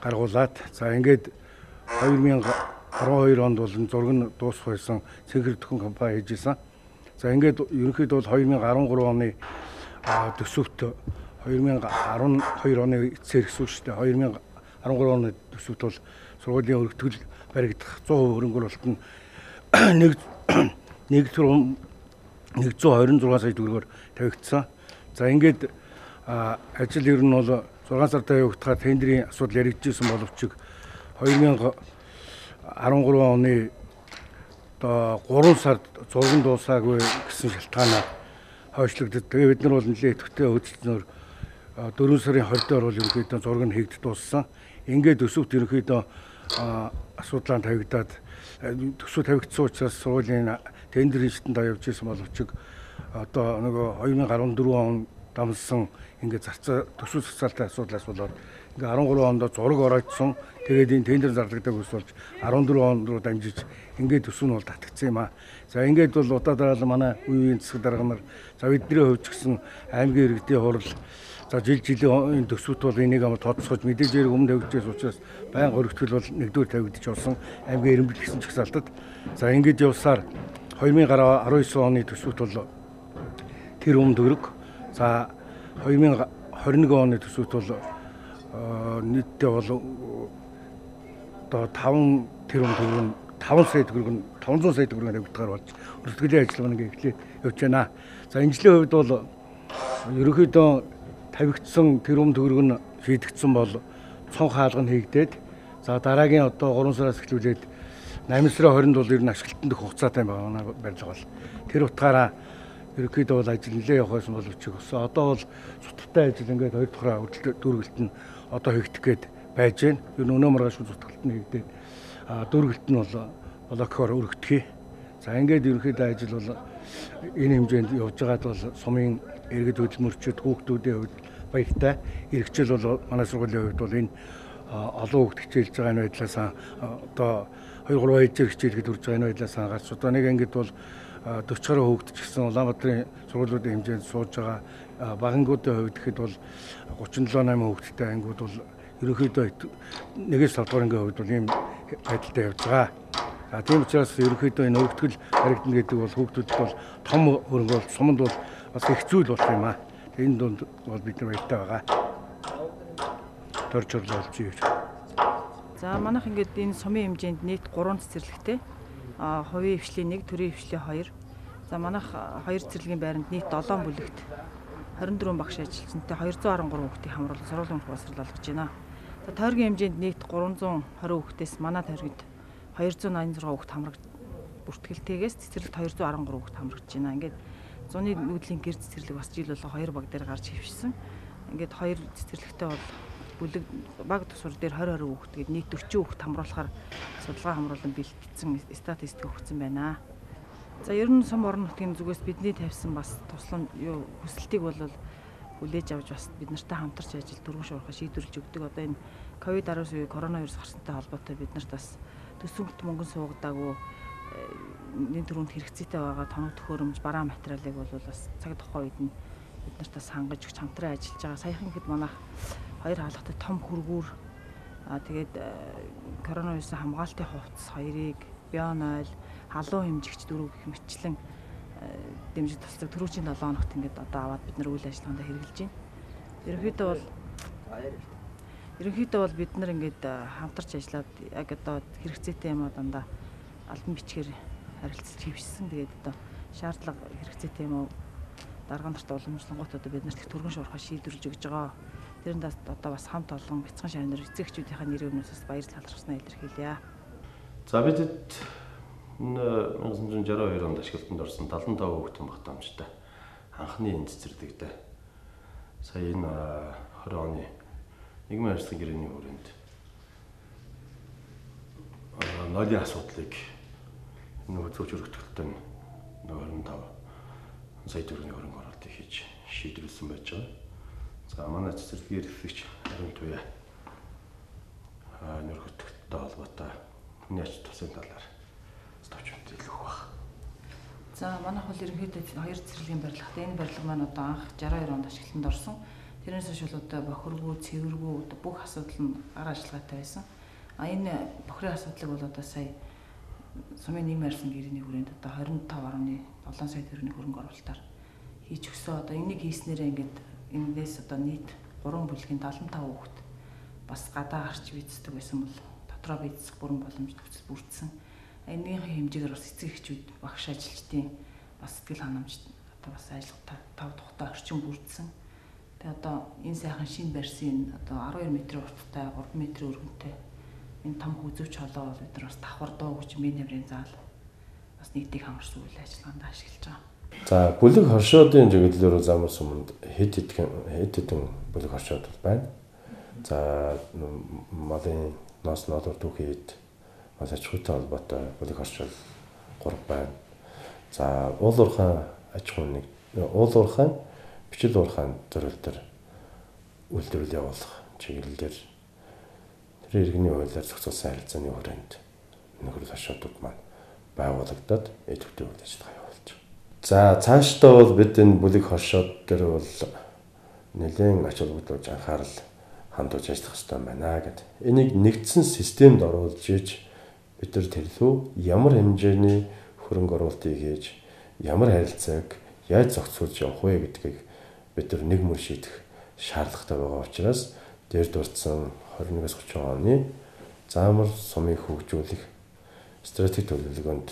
гаргуулад за ингээд two thousand twelve онд бол зураг нь дуусах байсан цэгэр төхөн компани хийжсэн. За ингээд ерөнхийдөө бол two thousand thirteen оны төсөвт two thousand twelve оны эцсээр гэсэн шүү дээ. two thousand thirteen оны төсөвт бол сургуулийн өргөтгөл баригдах one hundred percent хөрөнгө оруулалт нь нэг нэг one hundred twenty-six сая төгрөгөөр тавигдсан. За ингээд ажил ер нь бол six сард явагдахаар тендерийн асуудал яригдчихсэн боловч two thousand thirteen оны одоо three сард зураг нь дуусаагүй гэсэн шалтгаанаар хойшлогдод. Тэгээ бид нар бол нэлээд идэвхтэй хөдөлгөөнөөр four сарын twenty-доор бол ерөнхийдөө зураг нь хийгдэж дууссан. Ингээд өсөвт ерөнхийдөө асуудлаа тавигдаад төсөв тавигдсан учраас сургуулийн тендерийн шатанд явж ирсэн боловч одоо нөгөө two thousand fourteen он дамсан ингээд зарцаа төсөв социалтай асуудлаас болоод ингээд thirteen онд зураг оройтсон. Тэгээд энэ тендер зарлагддаг ус болж fourteen онд руу дамжиж ингээд төсөв нь бол татгдсан юм аа. За ингээд бол удаадараа манай үеийн засаг дарга нар за бидний хувьд ч гэсэн аймгийн иргэдийн хурал за жил жилийн төсөвт бол энийг амар тодорхойлж мэдээж хэрэг өмнө тавигдчихсан учраас байнга өргөтгөл бол нэгдүгээр тавигдчих болсон аймгийн ирэмбэл гэсэн чагсаалтад. За ингээд явсаар two thousand nineteen оны төсөвт бол тэр өмнө төгрөг. За two thousand twenty-one оны төсөвт бол нийтдээ бол одоо five тэр өмнө төгрөг нь five сая төгрөг нь five hundred сая төгрөг тавигдахаар болж өргөтгөлийн ажиллагаа нэг эхлээ явж байна. За энэ жилийн хувьд бол ерөнхийдөө тавигдсан тэр өмнө төгрөг нь шийдэгдсэн бол цонх хаалга нь хийгдээд за дараагийн одоо three сараас эхлүүлээд eight сарын twenty-нд бол ер нь ашиглалтанд дэх хугацаатай байгаа барилга бол тэр утгаараа ерөнхийдөө бол ажил нэлээд явах байсан боловч одоо бол цутгатай ажил ингээд хоёр дахь хөдөлгөөн дүүргэлт нь одоо хийгдэх гээд байж байна. Ер нь өнөө маргааш цутгалт нь хийгдээд дүүргэлт нь бол блокоор өргөдгий. За ингээд ерөнхийдөө ажил бол энэ хэмжээнд явж байгаад бол сумын иргэд хөдөлмөрчид хүүхдүүдийн хувьд баяртай. Иргэжил бол манай сургуулийн хувьд бол энэ олон хүүхд хичээлж байгаа энэ байдлаас одоо two three ижил хичээлгээд үрж байгаа энэ байдлаас гарч одоо нэг ангид бол forty гаруй хүүхд ч гэсэн Улаанбаатарын сургуулиудын хэмжээнд сууж байгаа багангуудын хувьд гэхэд бол thirty-seven eight хүүхдтэй ангиуд бол ерөнхийдөө нэгээс five дугаар ангийн хувьд бол ийм байдалтай явж байгаа. А тийм учраас ерөнхийдөө энэ өргөтгөл харагдана гэдэг бол хүүхдүүдэд бол том хөрөнгө бол суманд бол бас их зүйл болох юм аа. Энэ дунд бол бид нар баяртай байгаа. Төрж орлуулж ийж. За манайх ингээд энэ сумын хэмжээнд нийт three цэцэрлэгтэй. А хувийн хвшлийн one, төрийн хвшлийн two. За манайх two цэцэрлэгийн байранд нийт seven бүлэгт twenty-four багш ажилтнтай two hundred thirty-three хүүхдийг хамруулан сургуулийн боловсрол олгож байна. За тойргийн хэмжээнд нийт three hundred twenty хүүхдээс манай тойрогт two hundred ninety-six хүүхд хамрагд бүртгэлтэйгээс цэцэрлэгт two hundred thirteen хүүхд хамрагдж байна. Ингээд зуны нүүдлийн гэр цэцэрлэг бас жил болго two баг дээр гарч хөвшсөн. Ингээд two цэцэрлэгтэй бол бүлэг баг тусвар дээр twenty twenty хүүхд гээд нийт forty хүүхд хамруулахаар судалгаа хамруулан бэлтгэсэн статистик өгсөн байна. За ер нь сум орон нутгийн зүгээс бидний тавьсан бас туслан юу хүсэлтийг бол хүлээж авч бас бид нартай хамтарч ажил дөрвөн шуурхай шийдвэрлэж өгдөг. Одоо энэ ковид nineteen коронавирус гарсантай холбоотой бид нарт бас төсөвт мөнгөн суугадаагүй энэ төрөнд хэрэгцээтэй байгаа тоног төхөөрөмж бараа материалыг бол бас цаг тухайн үед нь бид нартаас хангаж өгч хамтран ажиллаж байгаа. Саяхан хэд манайх хоёр хаалгатай том хөргүүр аа тэгээд коронавирусын хамгаалтын хувцас хоёрыг бион ойл халуун хэмжигч дөрөв гэх мэтчлэн дэмжиж тусдаг түрүүчийн seven хоногт ингээд одоо аваад бид нар үйл ажиллагаанд хэрэгжилж байна. Ерөнхийдөө бол ерөнхийдөө бол бид нар ингээд хамтарч ажиллаад яг одоо хэрэгцээтэй юм аа дандаа албан бичгээр харилцаж хөвшсөн. Тэгээд одоо шаардлага хэрэгцээтэй юм уу дарга нарт уламжлангууд одоо бид нарт их түргэн шуурхай шийдвэрлэж өгж байгаа. Тэрэнд одоо бас хамт олон бяцхан шавнар эцэгчүүдийнхээ нэрээр өнөөс баярлал талархснаа илэрхийлье. За бидэд nineteen sixty-two онд ашиглалтанд орсон seventy-five хүүхдийн багтаамжтай анхны энэ цэцэрлэгтэй сая энэ twenty оны нийгмийн харилцааны гэрээний хүрээнд ноёлын асуудлыг энэ зөвч өргөтгөлтөнд twenty-five сая төгрөгийн хөрөнгө оруулалтыг хийж шийдвэрлсэн байж байгаа. За манай цэцэрлэгийн эрхлэгч Харин Туяа нөргөтгөлттэй холбоотой хүний ач тусын талаар товчмод хэлэх баг. За манайх бол ерөнхийдөө хоёр цэцэрлэгийн барилгатай. Энэ барилга маань одоо анх sixty-two онд ашиглалтанд орсон. Тэрнээс хойш бол одоо бохиргүй, цэвэргүй одоо бүх асуудал нь гар ажиллагаатай байсан. А энэ бохирын асуудлыг бол одоо сая сумын нийгэм арьсан гэрээний хүрээнд одоо двадцать пять ноль семь сая төгрөгийн хөрөнгө оруулалтаар хийж өгсөн. Одоо энийг хийснээрээ ингээд эндээс одоо нийт гурван бүлгийн семьдесят пять хүүхэд бас гадаа гарч бийцдэг байсан бол дотроо бийцэх бүрэн боломж нөхцөл бүрдсэн. Энэний хэмжээгээр бас эцэг эхчүүд багш ажилчдын бас сэтгэл ханамж одоо бас ажиллагаа тав тухтай орчин бүрдсэн. Тэгээ одоо энэ сайхан шинэ барьсан одоо twelve метрийн урттай, three метрийн өргөнтэй энэ том хүзүүч холоо бол бид нар бас давхар дуу гэж миний намрын заал бас нийтийг хамарсан үйл ажиллагаанд ашиглаж байгаа. За бүлэг хоршоодын чиглэлээр замар суманд хэд хэдэн хэд хэдэн бүлэг хоршоод байна. За малын ноос нодор түүхийд бас аж ахуйтай холбоотой бүлэг хоршол гурав байна. За уул уурхайн аж ахуй нэг уул уурхайн бичил уурхайн зорилт төр үйлдвэрлэл явуулах чиглэлээр тэр иргэний хуулиар зохицуулсан харилцааны хүрээнд нөхөр хоршоодууд маань байгуулагдаад идэвхтэй үйл ажиллагаа явуулж байна. За цаашдаа бол бид энэ бүлэг хоршоод дээр бол нэлээд ач холбогдуулж анхаарал хандуулж ажиллах хэрэгтэй байна гэдэг. Энийг нэгдсэн системд оруулж иж бид нар тэрлүү ямар хэмжээний хөрөнгө оруулалтыг хийж ямар харилцааг яаж зохицуулж явах вэ гэдгийг бид нар нэг мөр шийдэх шаардлагатай байгаа учраас дээр дурдсан twenty-one thirty оны заамар сумыг хөгжүүлэх стратеги төлөвлөгөөнд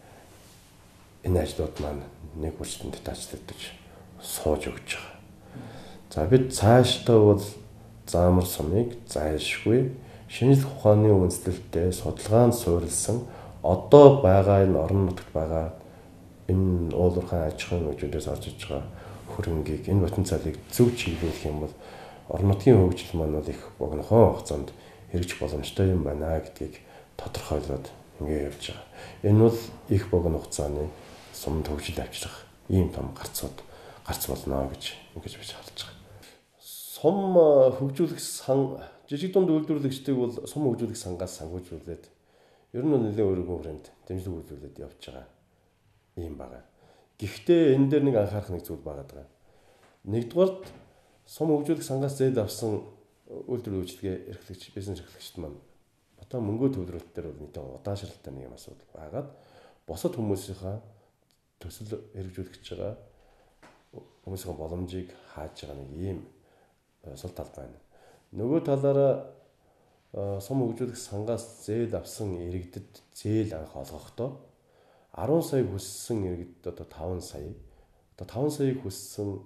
энэ ажлууд маань нэг хүчтэнд таачдагдаж сууж өгч байгаа. За бид цаашдаа бол заамар сумыг зайлшгүй шинжлэх ухааны үндэслэлтэй судалгаанд суурилсан одоо байгаа энэ орон нутагт байгаа энэ уул уурхайн аж ахуйн хөгжүүдээс орж иж байгаа хөрөнгийг энэ потенциалыг зөв чиглүүлэх юм бол орон нутгийн хөгжил маань бол их богинохон хугацаанд хэрэгжих боломжтой юм байна гэдгийг тодорхойлоод ингэ явж байгаа. Энэ бол их богино хугацааны сумд хөгжил авчрах ийм том гарцууд гарц болно гэж ингэж бич харж байгаа. Сум хөгжүүлэх сан жижиг дунд үйлдвэрлэгчдийг бол сум хөгжүүлэх сангаас санхүүжүүлээд ер нь нэлээд өөрийнхөө хүрээнд дэмжлэг үйлдвэрлээд явж байгаа юм байна. Гэхдээ энэ дээр нэг анхаарах нэг зүйл байгаа даа. Нэгдүгээрт сум хөгжүүлэх сангаас зээл авсан үйлдвэр үйлчлэгээ эрхлэгч бизнес эрхлэгчд маань одоо мөнгө төвлөрөлт дээр бол нийтээ удаашралтай нэг юм асуудал байгаад босод хүмүүсийнхаа төсөл хэрэгжүүлэх гэж байгаа хүмүүсийн боломжийг хааж байгаа нэг ийм сул тал байна. Нөгөө талаараа сум хөгжүүлэх сангаас зээл авсан иргэдэд зээл анх олгохдоо ten сая хүссэн иргэдэд одоо five сая одоо five саяыг хүссэн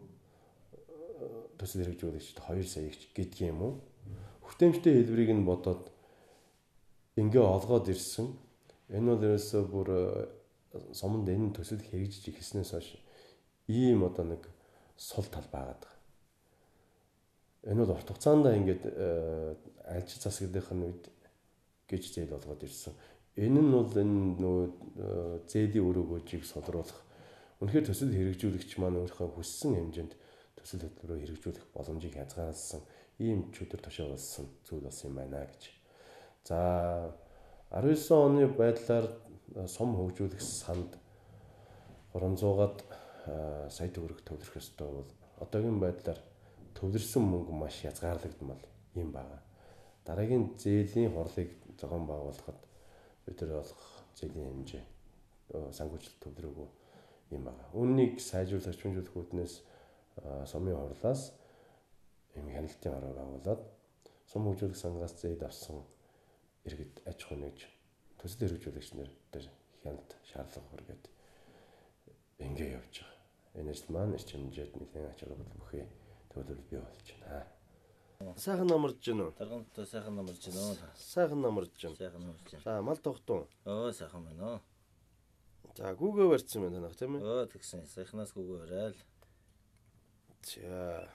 төсөл хэрэгжүүлэгчд two сая гэдэг юм уу? Хүртээмжтэй хэлбэрийг нь бодоод ингээ олгоод ирсэн. Энэ бол ерөөсөө бүр суманд энэ төсөл хэрэгжиж ихснээс хойш ийм одоо нэг сул тал байгаад байгаа. Энэ бол урт хугацаанд ингээд альж засаглалын үед гэж зээл олгоод ирсэн. Энэ нь бол энэ нөгөө зээлийн өрөө гүйжийг солруулах үнэхээр төсөл хэрэгжүүлэгч маань өөрийнхөө хүссэн хэмжээнд төсөл хөтөлбөрөөр хэрэгжүүлэх боломжийг хязгаарласан ийм чөтгөр тушаалсан зүйл болсон юм байна гэж. За nineteen оны байдлаар сум хөгжүүлэх санд three hundred-аад сая төгрөг төвлөрөх ёстой бол одоогийн байдлаар төвлөрсөн мөнгө маш хязгаарлагдмал юм байна. Дараагийн зээлийн хурлыг зохион байгуулахад бид нар олох зээлийн хэмжээ санхүүжилт төвлөрөөгүй юм байна. Үүнийг сайжруулах хэмжүүлэх үүднээс сумын хурлаас юм хяналтын ороо байгуулад сум хөгжүүлэх сангаас зээл авсан иргэд аж ахуй нэгж төсөл хэрэгжүүлэгчнэр дээр хяналт шаардлага хүргээд ингээ явж байгаа. Энэ ажил маань эрч хэмжээд нэлээд ач холбогдол бүхий төлөвлөлт бий болж байна. Сайхан намарж гэнэ үү? Таргантай сайхан намарж гэнэ үү? Сайхан намарж гэнэ. Сайхан намарж гэнэ. За мал тогтун. Оо сайхан байна уу? За гүүгээ барьсан байна танах тийм ээ? Оо тэгсэн. Сайхнаас гүүгээ барайл. За.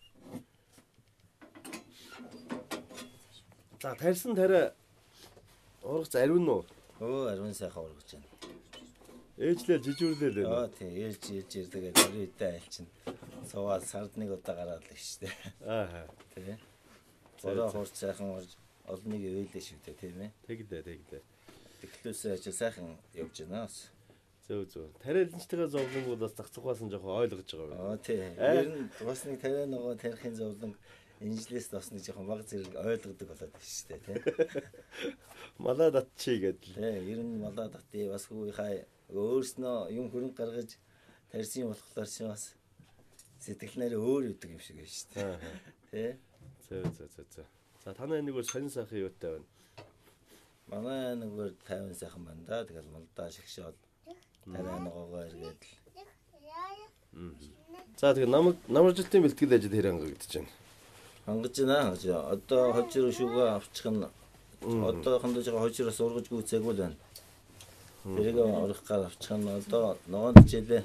За тарьсан тарай ургац ариун уу? Оо ариун сайхан ургаж байна. Ээжлээ жижүүрлээ Оо тий ээлж ээлж ирдэг ариун үедээ айлчин. Суугаад сард нэг удаа гараад л штэ. Аа тий. Ороо хурц сайхан орж олныг өөлөө шүү дээ тийм ээ. Тэгдэ тэгдэ. Тэглөөсөө ажил сайхан явж байна бас. Зөв зөв. Тариаланчтайгаа зовлонгуудаас зохицохаас нь жоохон ойлгож байгаа Аа тий. Ер нь бас нэг тариа нөгөө тарихын зовлон инжлээс бас нэг жоохон баг зэрэг ойлгодог болоод байна шүү дээ тий. Малаа татчи гэдэл. Тий, ер нь малаа татъя бас хүүхий өөрснөө юм хөрөнгө гаргаж тарьсан болохоор чи бас сэтгэл найраа өөр үүдэг юм шиг байна шүү дээ. Тий. Зөв зөв зөв зөв. За танай нэг бол сонин сайхан юутай байна. Манай нэгээр тайван сайхан байна да. Тэгэл малдаа шигшээд тариа ногоогоо эргээд л. За тэгээ намар намаржлтын бэлтгэл ажил хэрэг хангагдаж байна. Хангаж байна. Одоо хожир шүүгээ авчих нь одоохондоо жоо хожироос ургаж гүйцээгүй л байна. Тэрийг урах гар авчих нь одоо ногоон хичээлээ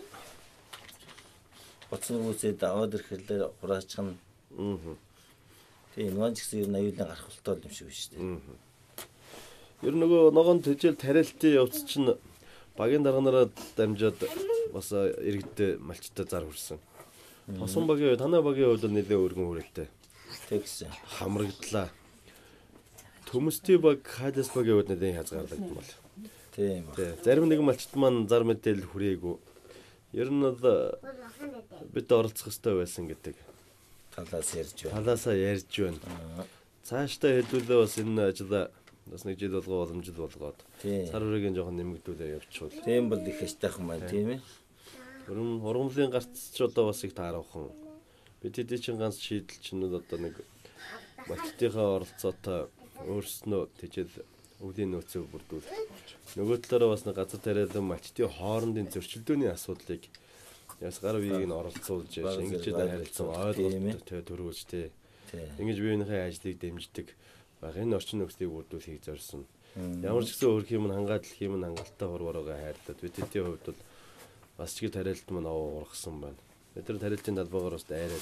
боцсон гүйцээд аваад ирэхлээр ураачих нь. Аа. Тийм ногоон ч гэсэн ер нь аюулын гарах болтол юм шиг байна шүү дээ. Аа. Ер нь нөгөө ногоон хичээл тариалтын явц чинь багийн дарганараа дамжаад бас иргэдэд малчтай зар хүрсэн. Тосон багийн танай багийн хувьд нэлээд өргөн хүрээлтэй. Тэгсэн. Хамрагдлаа. Төмөстэй баг хадас багийн хувьд нэлээд хязгаарлагдсан бол. Тийм ба. Зарим нэгэн малчт маань зар мэдээлэл хүрээгүй. Ер нь бид оролцох ёстой байсан гэдэг. Талаас ярьж байна. Талаасаа ярьж байна. Цаашдаа хэлбэлээ бас энэ ажил бас нэг жил болгоо боломжтой болгоод цар үргийн жоохон нэмэгдүүлээ явчихвал. Тийм бол их хэвтэйхэн байна тийм ээ. Өрөм ургамлын гарц ч одоо бас их таарахын. Бид хэдий чин ганц шийдэл чинь одоо нэг малчтынхаа оролцоотой өөрснөө тэжэл өвлийн нөөцөө бүрдүүл. Нөгөө талаараа бас нэг газар тариалан малчтын хоорондын зөрчилдөөний асуудлыг яс гар биеийг нь оролцуулж шингэжээд харилцсан ойлголт төрүүлж тээ. Ингэж биеийнхээ ажлыг дэмждэг. Багын орчин нөхцөлийг бүрдүүлэхийг зорьсон. Ямар ч гэсэн өөрх юм хангаад л юм хангалттай хурвараагаа хайрлаад бид хэдийн хувьд бол бас ч их тариалт маань овоо ургасан байна. Бид нар тариалтын талбайгаар бас дайраад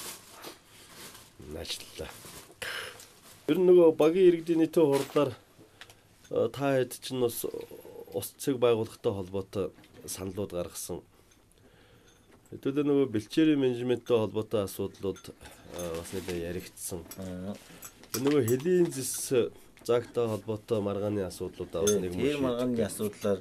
ажиллалаа. Ер нь нөгөө багийн иргэдийн нийтийн хурлаар та хэд ч бас ус цэг байгууллагатай холбоотой саналууд гаргасан. Хэдүүлээ нөгөө бэлчээрийн менежменттэй холбоотой асуудлууд бас нэлээд яригдсан. Нөгөө хэлийн зэс загтай холбоотой маргааны асуудлуудаа бас нэг тийм маргааны асуудлаар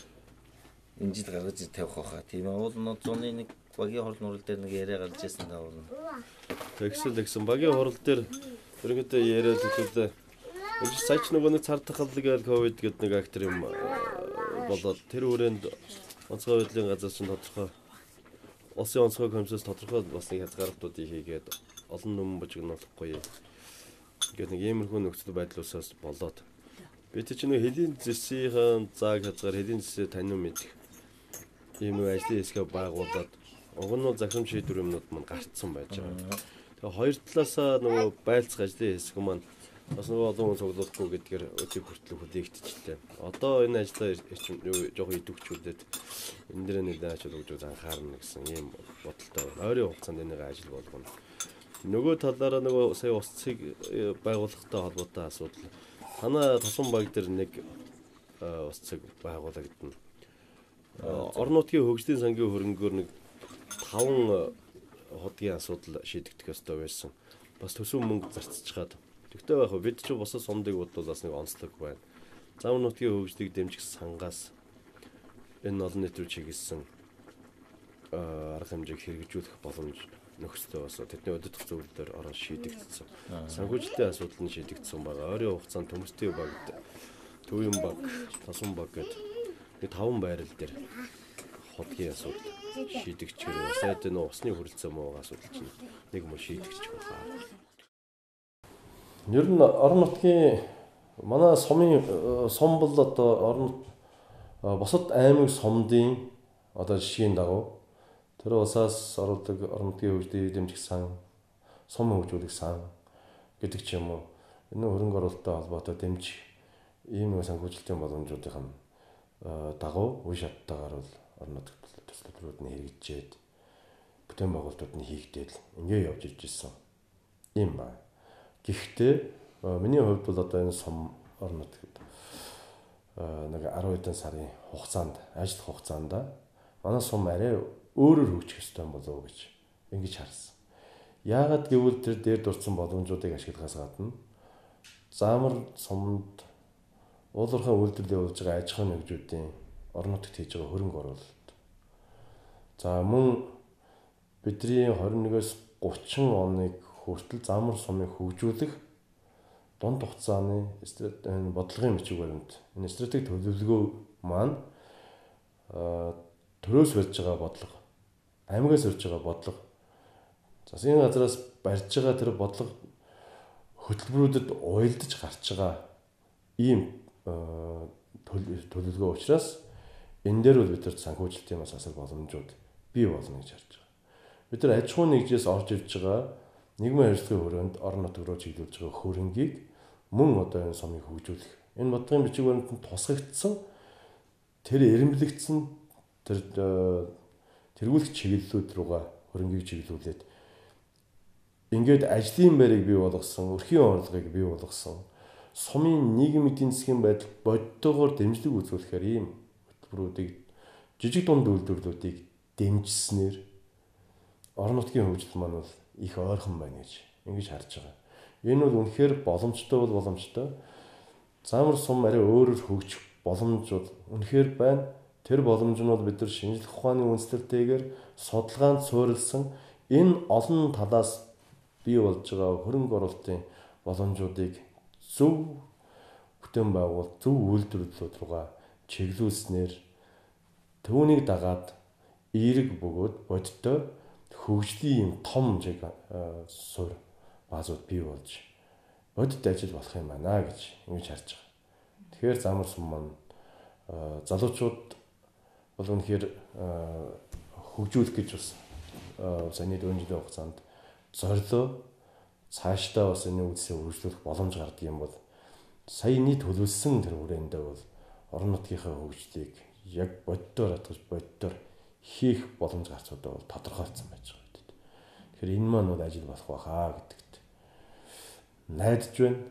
энэ жил гаргаж тавих байхаа. Тийм уул нууцны нэг багийн хурал нурал дээр нэг яриа гарч ирсэн таавал. Тэгсэл тэгсэн багийн хурал дээр ерөнхийдөө яриад хэвлээ. Энд саяч нөгөө нэг цар тахалдаг ковид гэдэг нэг актер юм болоод тэр хүрээнд онцгой байдлын газар чинь тодорхой улсын онцгой комиссаас тодорхой бас нэг хязгаарлалтуудыг хийгээд олон нүмэн бужигнуулахгүй. Ингээд нэг иймэрхүү нөхцөл байдлаасаас болоод бид чинь нэг хэлийн зэсийн зааг хязгаар хэлийн зэсээ танин мэдэх ийм нэг ажлын хэсгээ байгуулад уг нь захирам шийдвэр юмнууд маань гарцсан байж байгаа. Тэгээ хоёр талаасаа нөгөө байлцах ажлын хэсэг маань бас нөгөө олон хүн цуглуулахгүй гэдгээр өдөрт хүртэл хүлээгдчихлээ. Одоо энэ ажлаа ирчим жоохон идэвхжүүлээд энэ дэр нэлээд ажил өгж анхаарна гэсэн ийм бодолтой байна. Ойрын хугацаанд энийг ажил болгоно. Нөгөө талаараа нөгөө сая ус цэг байгууллагатай холбоотой асуудал. Танай тосон баг дээр нэг ус цэг байгуулагдана. Орон нутгийн хөгжлийн сангийн хөрөнгөөр нэг таван хотгийн асуудал шийдэгдэх ёстой байсан. Бас төсөв мөнгө зарцчихад. Тэгтээ байх бид ч босоо сумдыг бодлуулаас нэг онцлог байна. Зам нутгийн хөгжлийг дэмжих сангаас энэ олон нийт рүү чиглэсэн арга хэмжээг хэрэгжүүлэх боломж нөхцөлөө бас тэдний өдөртөх зөвлөлөөр орон шийдэгдсэн. Санхүүжилтийн асуудал нь шийдэгдсэн байгаа. Ойрын хугацаанд төмөстэй багт төвийн баг, тосон баг гэдэг нэг таван байрал дээр хотгийн асуудал шийдэгчээр сайд энэ усны хүрэлцээ муугаа асуудал чинь нэг мөр шийдэгч байгаа. Ер нь орон нутгийн манай сумын сум бол одоо орон босод аймаг сумдын одоо жишгийн дагуу тэр усаас оруулдаг орон нутгийн хөгжлийг дэмжих сан, сум хөгжүүлэх сан гэдэг ч юм уу. Энэ хөрөнгө оруулалттай холбоотой дэмжих ийм нэг санхүүжилтийн боломжуудын дагуу үе шаттайгаар бол орон нутгийн төслүүд нь хэрэгжээд бүтээн байгуулалтууд нь хийгдээд ингээ явж ирж ирсэн юм байна. Гэхдээ миний хувьд бол одоо энэ сум орон нутгад нэг арван хэдэн сарын хугацаанд ажил хугацаанд манай сум арай өөрөөр хөгжих ёстой болов уу гэж ингэж харсан. Яагаад гэвэл тэр дээр дурдсан боломжуудыг ашиглахаас гадна заамар сумд уулуурхай үйлдэл явуулж байгаа аж ахуйн нэгжүүдийн орон нутагт хийж байгаа хөрөнгө оруулалт За мөн бидний тwenty-one thirty оныг хүртэл замар сумыг хөгжүүлэх дунд хугацааны энэ бодлогын бичиг баримт энэ стратеги төлөвлөгөө маань төрөөс барьж байгаа бодлого, аймагаас барьж байгаа бодлого, засгийн газраас барьж байгаа тэр бодлого хөтөлбөрүүдэд уялдаж гарч байгаа ийм төлөвлөгөө учраас энэ дээр бол бид нар санхүүжилтийн бас асар боломжууд бий болно гэж харж байгаа. Бид нар аж ахуй нэгжээс орж ирж байгаа нийгмийн харилцааны хүрээнд орон нутг руу чиглүүлж байгаа хөрөнгийг мөн одоо энэ сумыг хөгжүүлэх энэ бодлогын бичиг баримтанд тусгагдсан тэр эренблэгдсэн тэр тэргүүлэх чиглэлүүд рүүгээ хөрөнгийг чиглүүлээд ингээд ажлын байрыг бий болгосон, өрхийн орлогыг бий болгосон, сумын нийгмийн эдийн засгийн байдал бодтойгоор дэмжлэг үзүүлэхээр ийм хөтөлбөрүүдийг жижиг дунд үйлдвэрлэлүүдийг дэмжснээр орон нутгийн хөгжил маань бол их ойрхон байна гэж ингэж харж байгаа. Энэ бол үнэхээр боломжтой бол боломжтой. Замар сум арай өөрөөр хөгжих боломжууд үнэхээр байна. Тэр боломж нь бол бид нар шинжлэх ухааны үндэслэлтэйгээр судалгаанд суурилсан энэ олон талаас бий болж байгаа хөрөнгө оруулалтын боломжуудыг зөв бүтээн байгуул, зөв үйлдвэрлэлүүд рүүгээ чиглүүлснээр түүнийг дагаад эерэг бөгөөд бодтой хөгжлийн юм том хэмжээг суурь баазууд бий болж бодит ажил болох юм байна гэж ингэж харж байгаа. Тэгэхээр замар сум маань залуучууд бол үнэхээр хөгжүүлэх гэж бас саяны дөрвөн жилийн хугацаанд зорилоо цаашдаа бас энэ үйлсээ үргэлжлүүлэх боломж гардаг юм бол саяны төлөвлөсөн тэр хүрээндээ бол орон нутгийнхаа хөгжлийг яг боддоор хатгаж боддоор хийх боломж гарч удаа бол тодорхойлцсон байж байгаа. Тэгэхээр энэ маань бол ажил болох байхаа гэдэгт найдаж байна.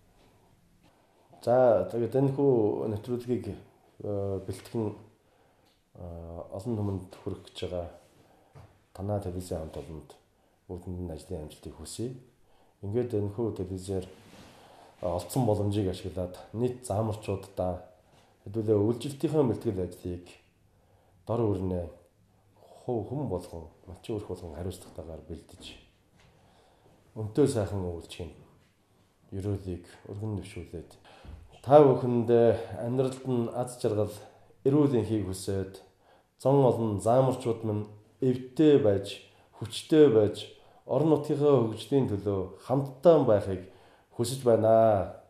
За тэгээд энэ хүү нэвтрүүлгийг бэлтгэн олон хүмүүнд хүргэх гэж байгаа танаа телевизийн хамт олонд бүгдэнд нь ажлын амжилтыг хүсье. Ингээд энэ хүү телевизээр олдсон боломжийг ашиглаад нийт заамарчуудаа хэдүүлээ үйлчлэлтийн бэлтгэл ажлыг дор өрнөө хов хүм болгон малчин өрх болгон хариуцлагатайгаар бэлдэж өнтөө сайхан үйлчлэгийг ерөөлийг өргөн дэвшүүлээд та бүхэндээ амьдралд нь аз жаргал эрүүл энхийг хүсээд зон олон заамарчууд минь эвдээ байж хүчтэй байж орон нутгийнхаа хөгжлийн төлөө хамтдаа байхыг хүсэж байна.